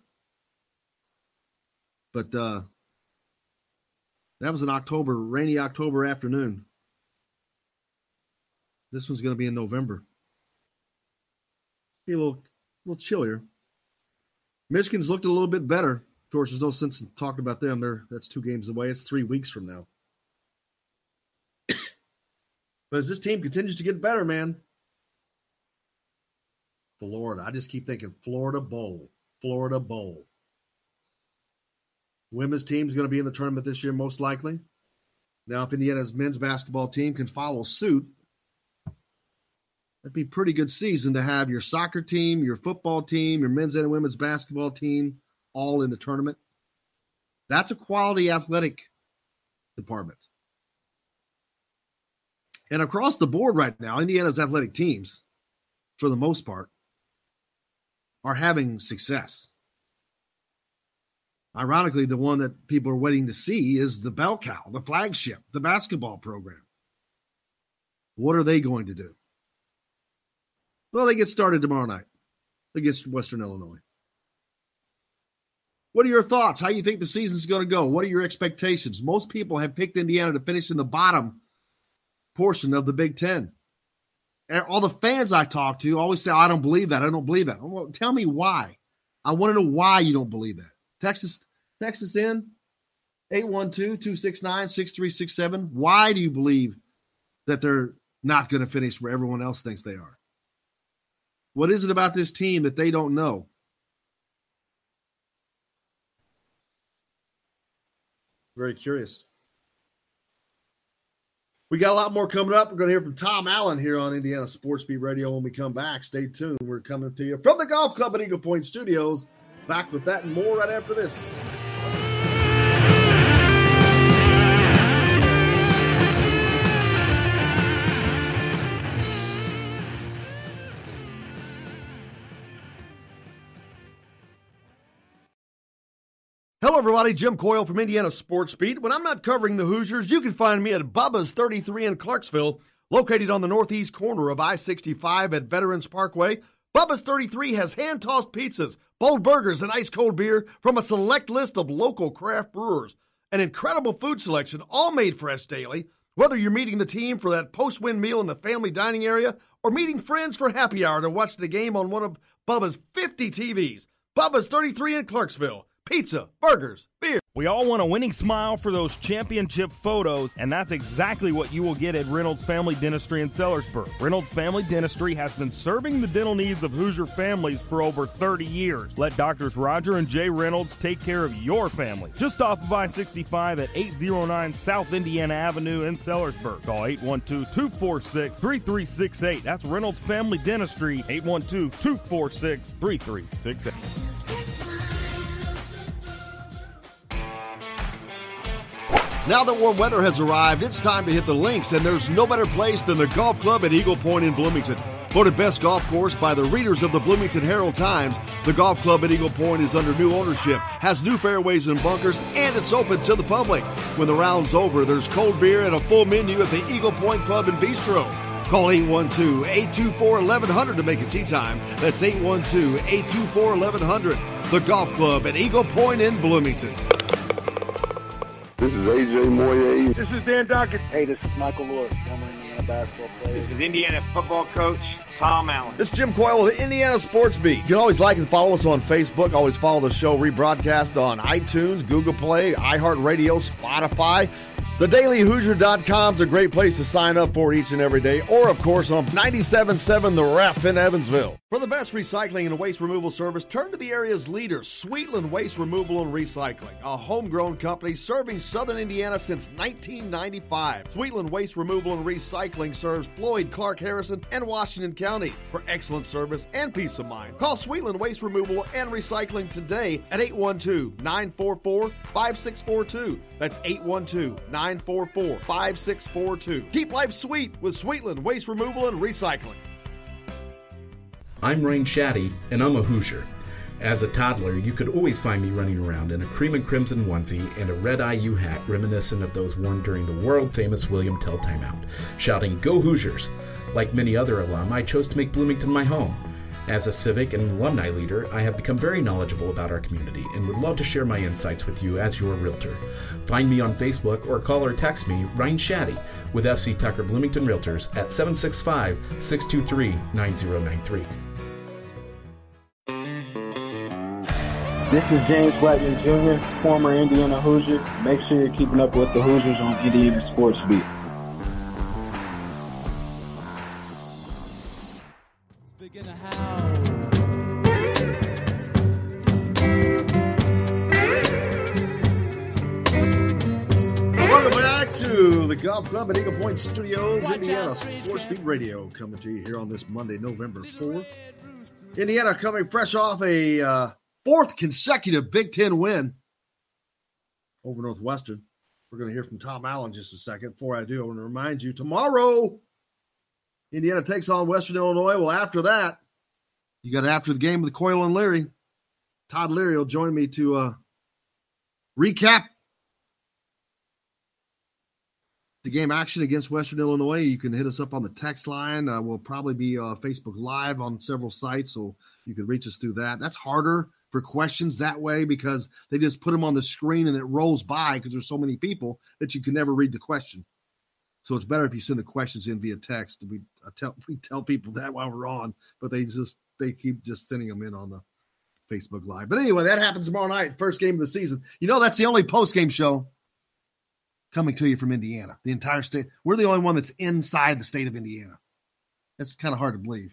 But that was an rainy October afternoon. This one's going to be in November. Be a little chillier. Michigan's looked a little bit better. Of course, there's no sense in talking about them. That's 2 games away. It's 3 weeks from now. But as this team continues to get better, man, Florida. I just keep thinking Florida Bowl. Florida Bowl. Women's team's going to be in the tournament this year, most likely. Now, if Indiana's men's basketball team can follow suit, that'd be a pretty good season to have your soccer team, your football team, your men's and women's basketball team all in the tournament. That's a quality athletic department. And across the board right now, Indiana's athletic teams, for the most part, are having success. Ironically, the one that people are waiting to see is the bell cow, the flagship, the basketball program. What are they going to do? Well, they get started tomorrow night against Western Illinois. What are your thoughts? How do you think the season's going to go? What are your expectations? Most people have picked Indiana to finish in the bottom portion of the Big Ten. And all the fans I talk to always say, I don't believe that. I don't believe that. Well, tell me why. I want to know why you don't believe that. Text us in 812-269-6367. Why do you believe that they're not going to finish where everyone else thinks they are? What is it about this team that they don't know? Very curious. We got a lot more coming up. We're going to hear from Tom Allen here on Indiana Sports Beat Radio when we come back. Stay tuned. We're coming to you from the Golf Club at Eagle Point Studios. Back with that and more right after this. Hello, everybody. Jim Coyle from Indiana Sports Beat. When I'm not covering the Hoosiers, you can find me at Bubba's 33 in Clarksville, located on the northeast corner of I-65 at Veterans Parkway. Bubba's 33 has hand-tossed pizzas, bold burgers, and ice-cold beer from a select list of local craft brewers. An incredible food selection, all made fresh daily. Whether you're meeting the team for that post-win meal in the family dining area or meeting friends for happy hour to watch the game on one of Bubba's 50 TVs. Bubba's 33 in Clarksville. Pizza, burgers, beer. We all want a winning smile for those championship photos, and that's exactly what you will get at Reynolds Family Dentistry in Sellersburg. Reynolds Family Dentistry has been serving the dental needs of Hoosier families for over 30 years. Let Doctors Roger and Jay Reynolds take care of your family. Just off of I-65 at 809 South Indiana Avenue in Sellersburg. Call 812-246-3368. That's Reynolds Family Dentistry, 812-246-3368. Now that warm weather has arrived, it's time to hit the links, and there's no better place than the Golf Club at Eagle Point in Bloomington. Voted best golf course by the readers of the Bloomington Herald-Times, the Golf Club at Eagle Point is under new ownership, has new fairways and bunkers, and it's open to the public. When the round's over, there's cold beer and a full menu at the Eagle Point Pub and Bistro. Call 812-824-1100 to make a tee time. That's 812-824-1100. The Golf Club at Eagle Point in Bloomington. This is AJ Moye. This is Dan Dockett. Hey, this is Michael Lord, former Indiana basketball player. This is Indiana football coach Tom Allen. This is Jim Coyle with Indiana Sports Beat. You can always like and follow us on Facebook. Always follow the show rebroadcast on iTunes, Google Play, iHeartRadio, Spotify. TheDailyHoosier.com is a great place to sign up for each and every day, or, of course, on 97.7 The Ref in Evansville. For the best recycling and waste removal service, turn to the area's leader, Sweetland Waste Removal and Recycling, a homegrown company serving southern Indiana since 1995. Sweetland Waste Removal and Recycling serves Floyd, Clark, Harrison, and Washington counties. For excellent service and peace of mind, call Sweetland Waste Removal and Recycling today at 812-944-5642. That's 812-944-5642. Keep life sweet with Sweetland Waste Removal and Recycling. I'm Rain Shaddy, and I'm a Hoosier. As a toddler, you could always find me running around in a cream and crimson onesie and a red IU hat reminiscent of those worn during the world-famous William Tell timeout, shouting, "Go Hoosiers!" Like many other alum, I chose to make Bloomington my home. As a civic and alumni leader, I have become very knowledgeable about our community and would love to share my insights with you as your realtor. Find me on Facebook or call or text me, Ryan Shaddy, with FC Tucker Bloomington Realtors at 765-623-9093. This is James Blackman Jr., former Indiana Hoosier. Make sure you're keeping up with the Hoosiers on Indiana Sports Beat. Welcome back to the Golf Club at Eagle Point Studios, Indiana Sports Beat Radio, coming to you here on this Monday, November 4th. Indiana coming fresh off a fourth consecutive Big Ten win over Northwestern. We're going to hear from Tom Allen in just a second. Before I do, I want to remind you, tomorrow, Indiana takes on Western Illinois. Well, after that, you got after the game with Coyle and Leary. Todd Leary will join me to recap the game action against Western Illinois. You can hit us up on the text line. We'll probably be Facebook Live on several sites, so you can reach us through that. That's harder for questions that way because they just put them on the screen and it rolls by because there's so many people that you can never read the question. So it's better if you send the questions in via text. We tell people that while we're on, but they keep just sending them in on the Facebook Live. But anyway, that happens tomorrow night, first game of the season. You know, that's the only post-game show coming to you from Indiana. The entire state. We're the only one that's inside the state of Indiana. That's kind of hard to believe.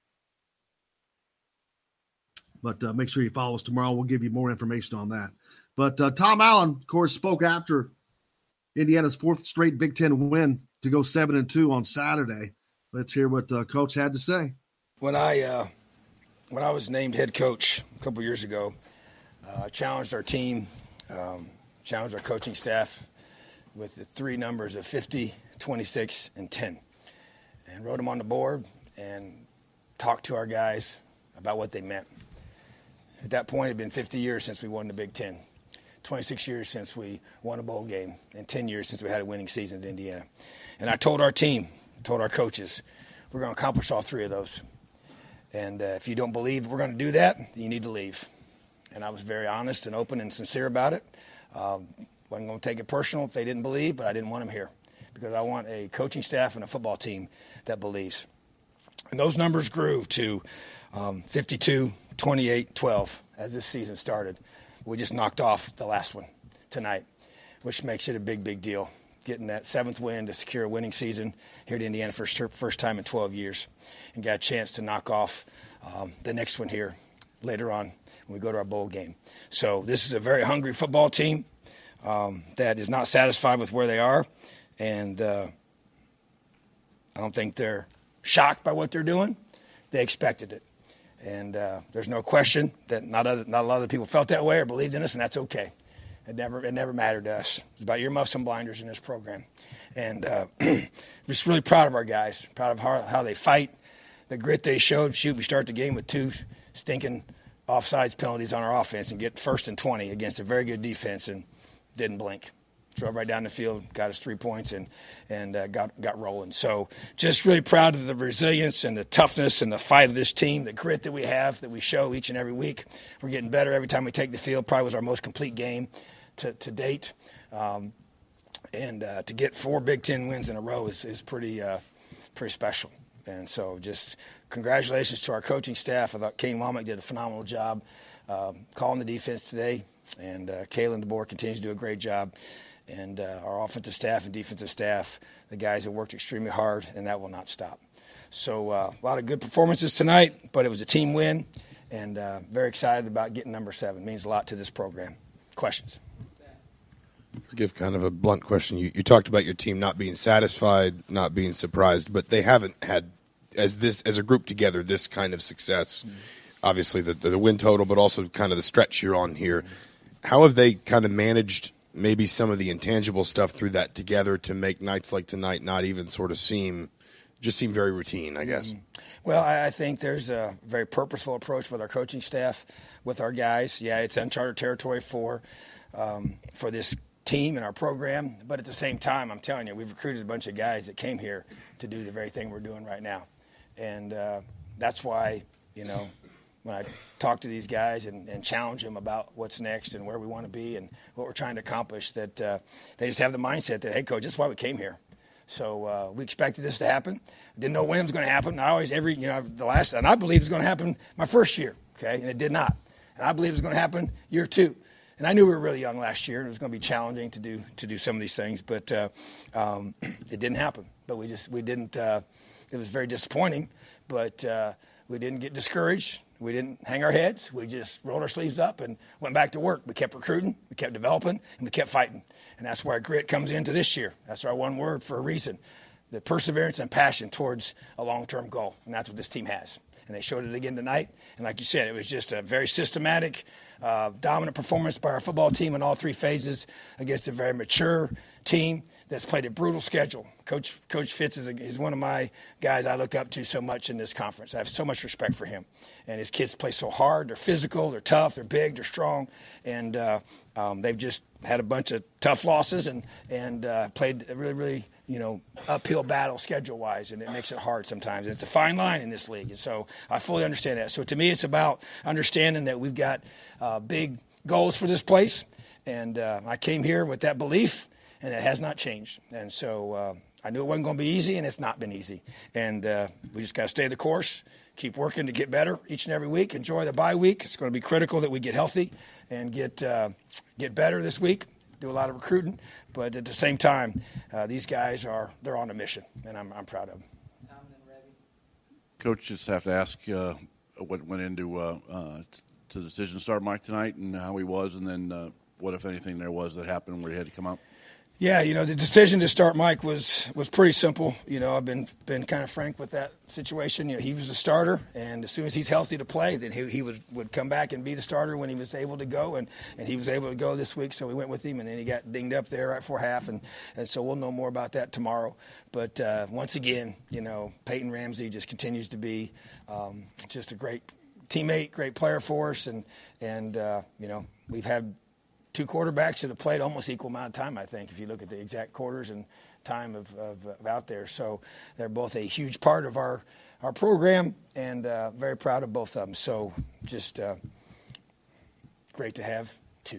But make sure you follow us tomorrow. We'll give you more information on that. But Tom Allen, of course, spoke after Indiana's fourth straight Big Ten win to go 7-2 on Saturday. Let's hear what Coach had to say. When I was named head coach a couple years ago, I challenged our team, challenged our coaching staff with the three numbers of 50, 26, and 10, and wrote them on the board and talked to our guys about what they meant. At that point, it had been 50 years since we won the Big Ten, 26 years since we won a bowl game, and 10 years since we had a winning season at Indiana. And I told our team, told our coaches, we're going to accomplish all three of those. And if you don't believe we're going to do that, you need to leave. And I was very honest and open and sincere about it. Wasn't going to take it personal if they didn't believe, but I didn't want them here because I want a coaching staff and a football team that believes. And those numbers grew to 52, 28, 12 as this season started. We just knocked off the last one tonight, which makes it a big, big deal. Getting that seventh win to secure a winning season here at Indiana for first time in 12 years, and got a chance to knock off the next one here later on when we go to our bowl game. So this is a very hungry football team that is not satisfied with where they are, and I don't think they're shocked by what they're doing. They expected it. And there's no question that not a lot of other people felt that way or believed in us, and that's okay. It never mattered to us. It's about earmuffs and blinders in this program. And just really proud of our guys, proud of how they fight, the grit they showed. Shoot, we start the game with 2 stinking offsides penalties on our offense and get 1st and 20 against a very good defense and didn't blink. Drove right down the field, got us 3 points, and got rolling. So just really proud of the resilience and the toughness and the fight of this team, the grit that we have, that we show each and every week. We're getting better every time we take the field. Probably was our most complete game to date. And to get 4 Big Ten wins in a row is pretty special. And so just congratulations to our coaching staff. I thought Kane Womack did a phenomenal job calling the defense today. And Kalen DeBoer continues to do a great job. And our offensive staff and defensive staff, the guys have worked extremely hard, and that will not stop. So a lot of good performances tonight, but it was a team win, and very excited about getting number 7. It means a lot to this program. Questions? Give kind of a blunt question. You talked about your team not being satisfied, not being surprised, but they haven't had, as a group together, this kind of success. Mm-hmm. Obviously the win total, but also kind of the stretch you're on here. Mm-hmm. How have they kind of managed maybe some of the intangible stuff through that together to make nights like tonight not even sort of seem very routine, I guess? Mm-hmm. Well, I think there's a very purposeful approach with our coaching staff, with our guys. Yeah, it's uncharted territory for this team and our program, but at the same time, I'm telling you, we've recruited a bunch of guys that came here to do the very thing we're doing right now. And that's why, when I talk to these guys and challenge them about what's next and where we want to be and what we're trying to accomplish, that they just have the mindset that, hey, Coach, this is why we came here. So we expected this to happen. Didn't know when it was going to happen. I always, and I believed it was going to happen my first year, okay, and it did not. And I believe it was going to happen year 2. And I knew we were really young last year, and it was going to be challenging to do some of these things, but it didn't happen. But we didn't. It was very disappointing, but we didn't get discouraged. We didn't hang our heads. We just rolled our sleeves up and went back to work. We kept recruiting, we kept developing, and we kept fighting. And that's where grit comes into this year. That's our one word for a reason: the perseverance and passion towards a long-term goal. And that's what this team has. And they showed it again tonight. And like you said, it was just a very systematic, dominant performance by our football team in all 3 phases against a very mature team that's played a brutal schedule. Coach Fitz is one of my guys I look up to so much in this conference. I have so much respect for him. And his kids play so hard. They're physical. They're tough. They're big. They're strong. And they've just had a bunch of tough losses and played a really, really uphill battle schedule-wise, and it makes it hard sometimes. It's a fine line in this league, and so I fully understand that. So to me, it's about understanding that we've got big goals for this place, and I came here with that belief, and it has not changed. And so I knew it wasn't going to be easy, and it's not been easy. And we just got to stay the course, keep working to get better each and every week, enjoy the bye week. It's going to be critical that we get healthy and get better this week. Do a lot of recruiting, but at the same time, these guys they're on a mission, and I'm proud of them. Coach, just have to ask what went into the decision to start Mike tonight and how he was, and then what, if anything, there was that happened where he had to come out. Yeah, the decision to start Mike was pretty simple. I've been kind of frank with that situation. He was the starter, and as soon as he's healthy to play, then he would come back and be the starter when he was able to go, and he was able to go this week, so we went with him, and then he got dinged up there right before half, and so we'll know more about that tomorrow. But once again, Peyton Ramsey just continues to be just a great teammate, great player for us, and we've had 2 quarterbacks that have played almost equal amount of time, I think, if you look at the exact quarters and time of out there. So they're both a huge part of our program, and very proud of both of them. So just great to have 2.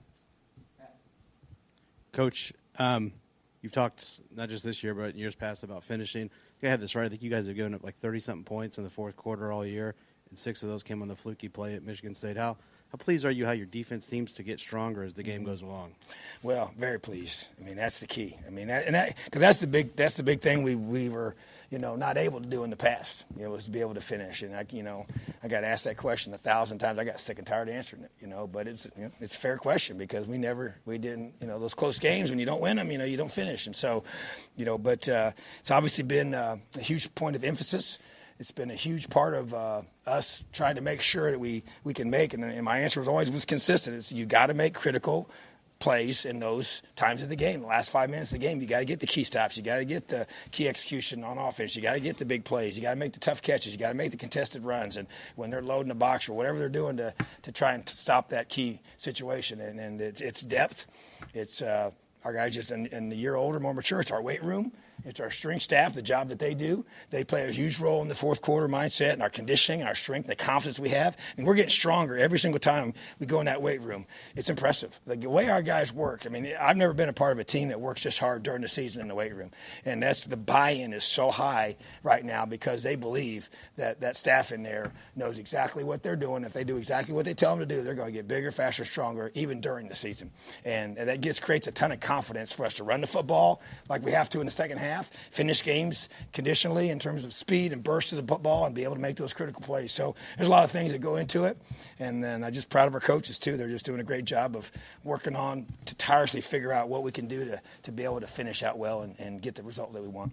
Coach, you've talked not just this year but in years past about finishing. I have this right. I think you guys have given up like 30-something points in the fourth quarter all year, and 6 of those came on the fluky play at Michigan State. How pleased are you how your defense seems to get stronger as the game goes along? Well, very pleased. I mean, that's the key. I mean, because that's the big thing we were, not able to do in the past. Was to be able to finish. And I got asked that question 1,000 times. I got sick and tired of answering it. But it's a fair question because we didn't. Those close games when you don't win them, you don't finish. And so, but it's obviously been a huge point of emphasis. It's been a huge part of us trying to make sure that we can make, and my answer was consistent. It's you got to make critical plays in those times of the game. The last 5 minutes of the game, you got to get the key stops. You got to get the key execution on offense. You got to get the big plays. You got to make the tough catches. You got to make the contested runs. And when they're loading the box or whatever they're doing to try and stop that key situation. And it's depth. It's our guys just in the year older, more mature. It's our weight room. It's our strength staff, the job that they do. They play a huge role in the fourth quarter mindset and our conditioning, our strength, the confidence we have. And we're getting stronger every single time we go in that weight room. It's impressive. The way our guys work, I mean, I've never been a part of a team that works this hard during the season in the weight room. And that's the buy-in is so high right now because they believe that that staff in there knows exactly what they're doing. If they do exactly what they tell them to do, they're going to get bigger, faster, stronger, even during the season. And that creates a ton of confidence for us to run the football like we have to in the second half, finish games conditionally in terms of speed and burst of the football, and be able to make those critical plays. So there's a lot of things that go into it. And then I'm just proud of our coaches, too. They're just doing a great job of working on to tirelessly figure out what we can do to be able to finish out well and get the result that we want.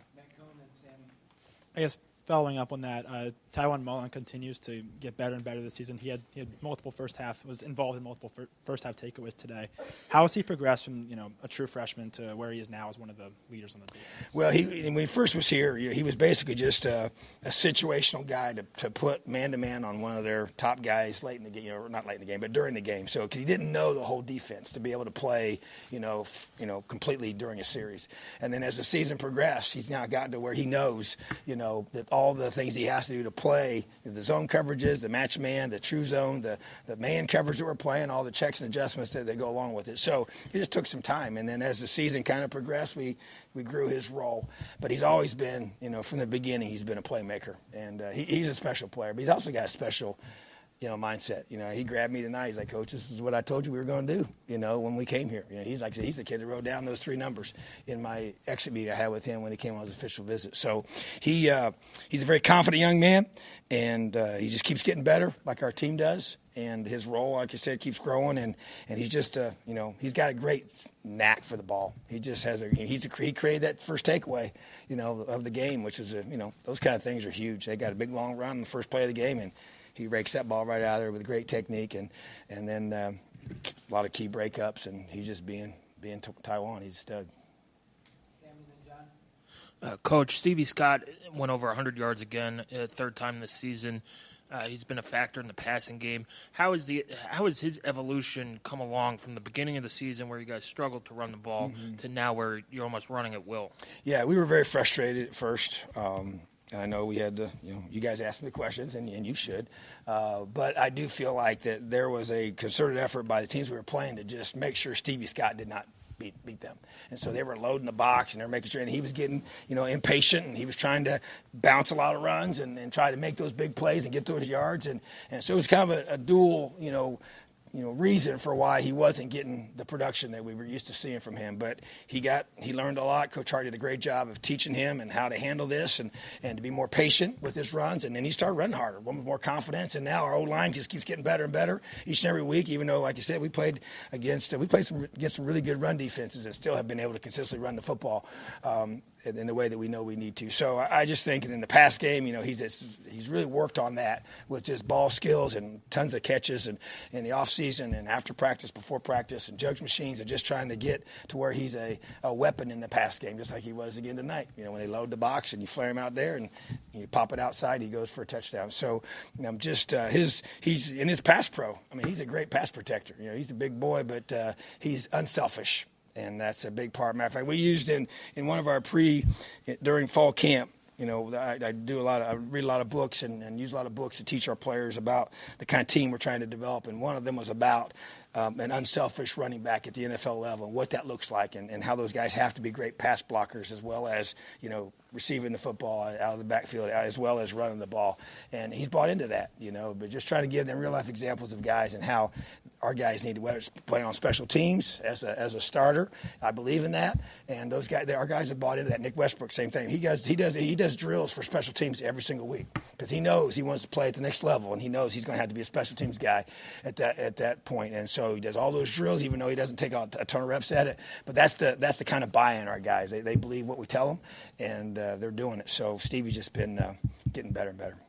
I guess following up on that, Taiwan Mullen continues to get better and better this season. He had multiple was involved in multiple first half takeaways today. How has he progressed from a true freshman to where he is now as one of the leaders on the defense? Well, when he first was here, he was basically just a situational guy to put man-to-man on one of their top guys late in the game, not late in the game, but during the game. So because he didn't know the whole defense to be able to play, completely during a series. And then as the season progressed, he's now gotten to where he knows, that all the things he has to do to play, the zone coverages, the match man, the true zone, the man coverage that we're playing, all the checks and adjustments that go along with it. So it just took some time. And then as the season kind of progressed, we grew his role. But he's always been, from the beginning, he's been a playmaker. And he's a special player. But he's also got a special mindset. He grabbed me tonight. He's like, Coach, this is what I told you we were going to do, when we came here. He's like, he's the kid that wrote down those 3 numbers in my exit meeting I had with him when he came on his official visit. So he's a very confident young man, and he just keeps getting better like our team does. And his role, like I said, keeps growing, and he's just, he's got a great knack for the ball. He just has he created that first takeaway, of the game, which is, those kind of things are huge. They got a big long run in the first play of the game, and he rakes that ball right out of there with great technique, and then a lot of key breakups, and he's just being Taiwan. He's a stud. Coach, Stevie Scott went over 100 yards again, third time this season. He's been a factor in the passing game. How has his evolution come along from the beginning of the season where you guys struggled to run the ball to now where you're almost running at will? Yeah, we were very frustrated at first. And I know we had to, you guys asked me the questions, and you should. But I do feel like that there was a concerted effort by the teams we were playing to just make sure Stevie Scott did not beat them. And so they were loading the box, and they were making sure, and he was getting, impatient, and he was trying to bounce a lot of runs and try to make those big plays and get those yards. And so it was kind of a dual, reason for why he wasn't getting the production that we were used to seeing from him. But he learned a lot. Coach Hart did a great job of teaching him and how to handle this and to be more patient with his runs. And then he started running harder, one with more confidence. And now our O-line just keeps getting better and better each and every week, even though, like you said, we played against some really good run defenses and still have been able to consistently run the football in the way that we know we need to. So I just think in the past game, he's really worked on that with just ball skills and tons of catches and in the offseason and after practice, before practice, and judge machines, and just trying to get to where he's a weapon in the pass game, just like he was again tonight. When they load the box and you flare him out there and you pop it outside, he goes for a touchdown. So he's in his pass pro. I mean, he's a great pass protector. He's a big boy, but he's unselfish. And that's a big part. Matter of fact, we used in one of our during fall camp, I read a lot of books and use a lot of books to teach our players about the kind of team we're trying to develop. And one of them was about an unselfish running back at the NFL level, and what that looks like, and how those guys have to be great pass blockers as well as, receiving the football out of the backfield as well as running the ball. And he's bought into that, but just trying to give them real-life examples of guys and how our guys need to, whether it's playing on special teams as a starter. I believe in that. And those guys, our guys have bought into that. Nick Westbrook, same thing. He does drills for special teams every single week because he knows he wants to play at the next level, and he knows he's going to have to be a special teams guy at that point. And so he does all those drills, even though he doesn't take a ton of reps at it. But that's the kind of buy-in our guys. They believe what we tell them, and they're doing it. So Stevie's just been getting better and better.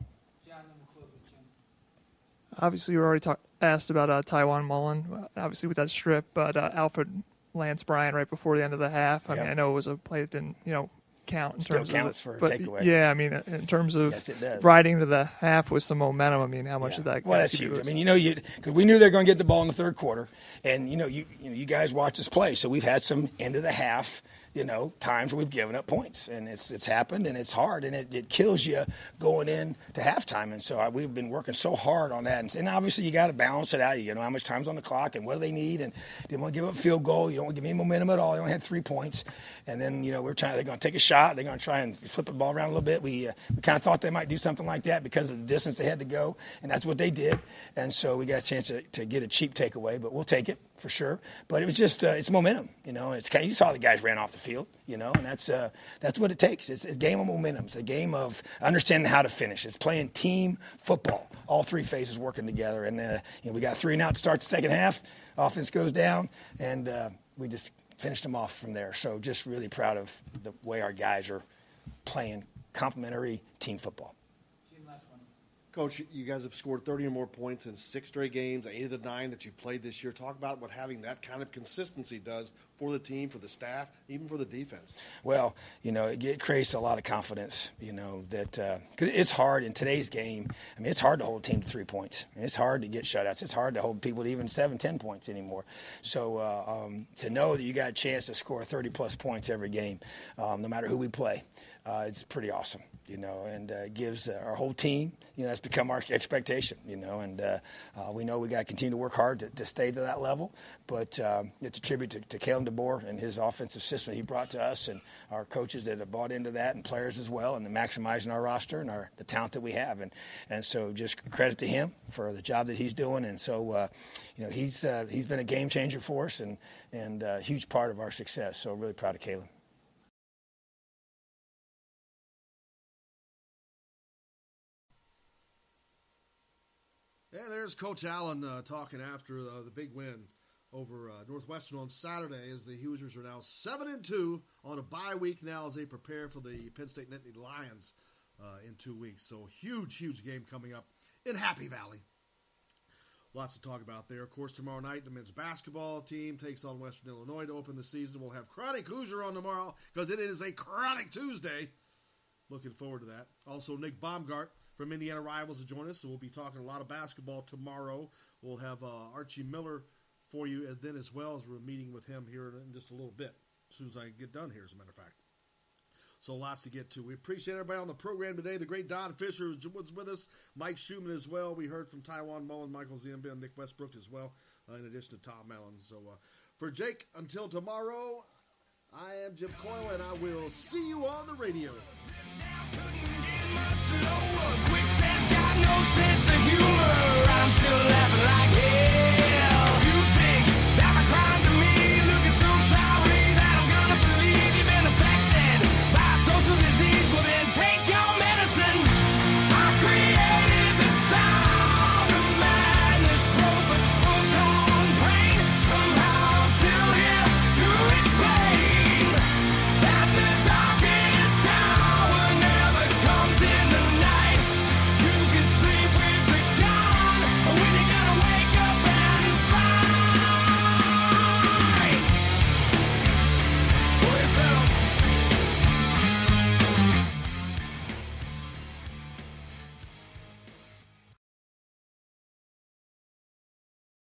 Obviously, you already asked about Taiwan Mullen, obviously with that strip, but Alfred Lance Bryan right before the end of the half. I mean, I know it was a play that didn't, count in Still terms counts of it, for a but takeaway. Yeah, I mean, in terms of Yes, it does. riding into the half with some momentum, I mean, how much of that? Well, that's huge. I mean, because we knew they were going to get the ball in the third quarter, and you guys watch us play, so we've had some end of the half, times where we've given up points, and it's happened, and it's hard, and it kills you going in to halftime. And so we've been working so hard on that. And obviously you got to balance it out. You know how much time's on the clock and what do they need, and they want to give up a field goal. You don't want to give any momentum at all. They only had 3 points, and then they're going to take a shot. They're going to try and flip the ball around a little bit. We kind of thought they might do something like that because of the distance they had to go, and that's what they did. And so we got a chance to get a cheap takeaway, but we'll take it for sure. But it was just it's momentum, and it's you saw the guys ran off the field, and that's what it takes. It's a game of momentum. It's a game of understanding how to finish. It's playing team football. All 3 phases working together, and we got 3 and out to start the second half. Offense goes down, and we just finished them off from there. So just really proud of the way our guys are playing complementary team football. Coach, you guys have scored 30 or more points in 6 straight games, 8 of the 9 that you've played this year. Talk about what having that kind of consistency does for the team, for the staff, even for the defense. Well, it creates a lot of confidence, that cause it's hard in today's game. I mean, it's hard to hold a team to 3 points. It's hard to get shutouts. It's hard to hold people to even 7, 10 points anymore. So to know that you got a chance to score 30-plus points every game, no matter who we play, it's pretty awesome, and it gives our whole team, that's become our expectation, and we know we got to continue to work hard to stay to that level. But it's a tribute to Kalen DeBoer and his offensive system he brought to us, and our coaches that have bought into that, and players as well, and maximizing our roster and the talent that we have. And so just credit to him for the job that he's doing. And so, he's been a game changer for us and a huge part of our success. So really proud of Kalen. Yeah, there's Coach Allen talking after the big win over Northwestern on Saturday, as the Hoosiers are now 7-2 on a bye week now as they prepare for the Penn State Nittany Lions in 2 weeks. So huge game coming up in Happy Valley. Lots to talk about there. Of course, tomorrow night, the men's basketball team takes on Western Illinois to open the season. We'll have Chronic Hoosier on tomorrow because it is a Chronic Tuesday. Looking forward to that. Also, Nick Baumgart from Indiana Rivals to join us, so we'll be talking a lot of basketball tomorrow. We'll have Archie Miller for you and then as well, as we're meeting with him here in just a little bit, as soon as I get done here, as a matter of fact. So lots to get to. We appreciate everybody on the program today. The great Don Fischer was with us, Mike Schumann as well. We heard from Taiwan Mullen, Michael Ziemba, and Nick Westbrook as well, in addition to Tom Allen. So for Jake, until tomorrow, I am Jim Coyle, and I will see you on the radio. Quicksands got no sense of humor.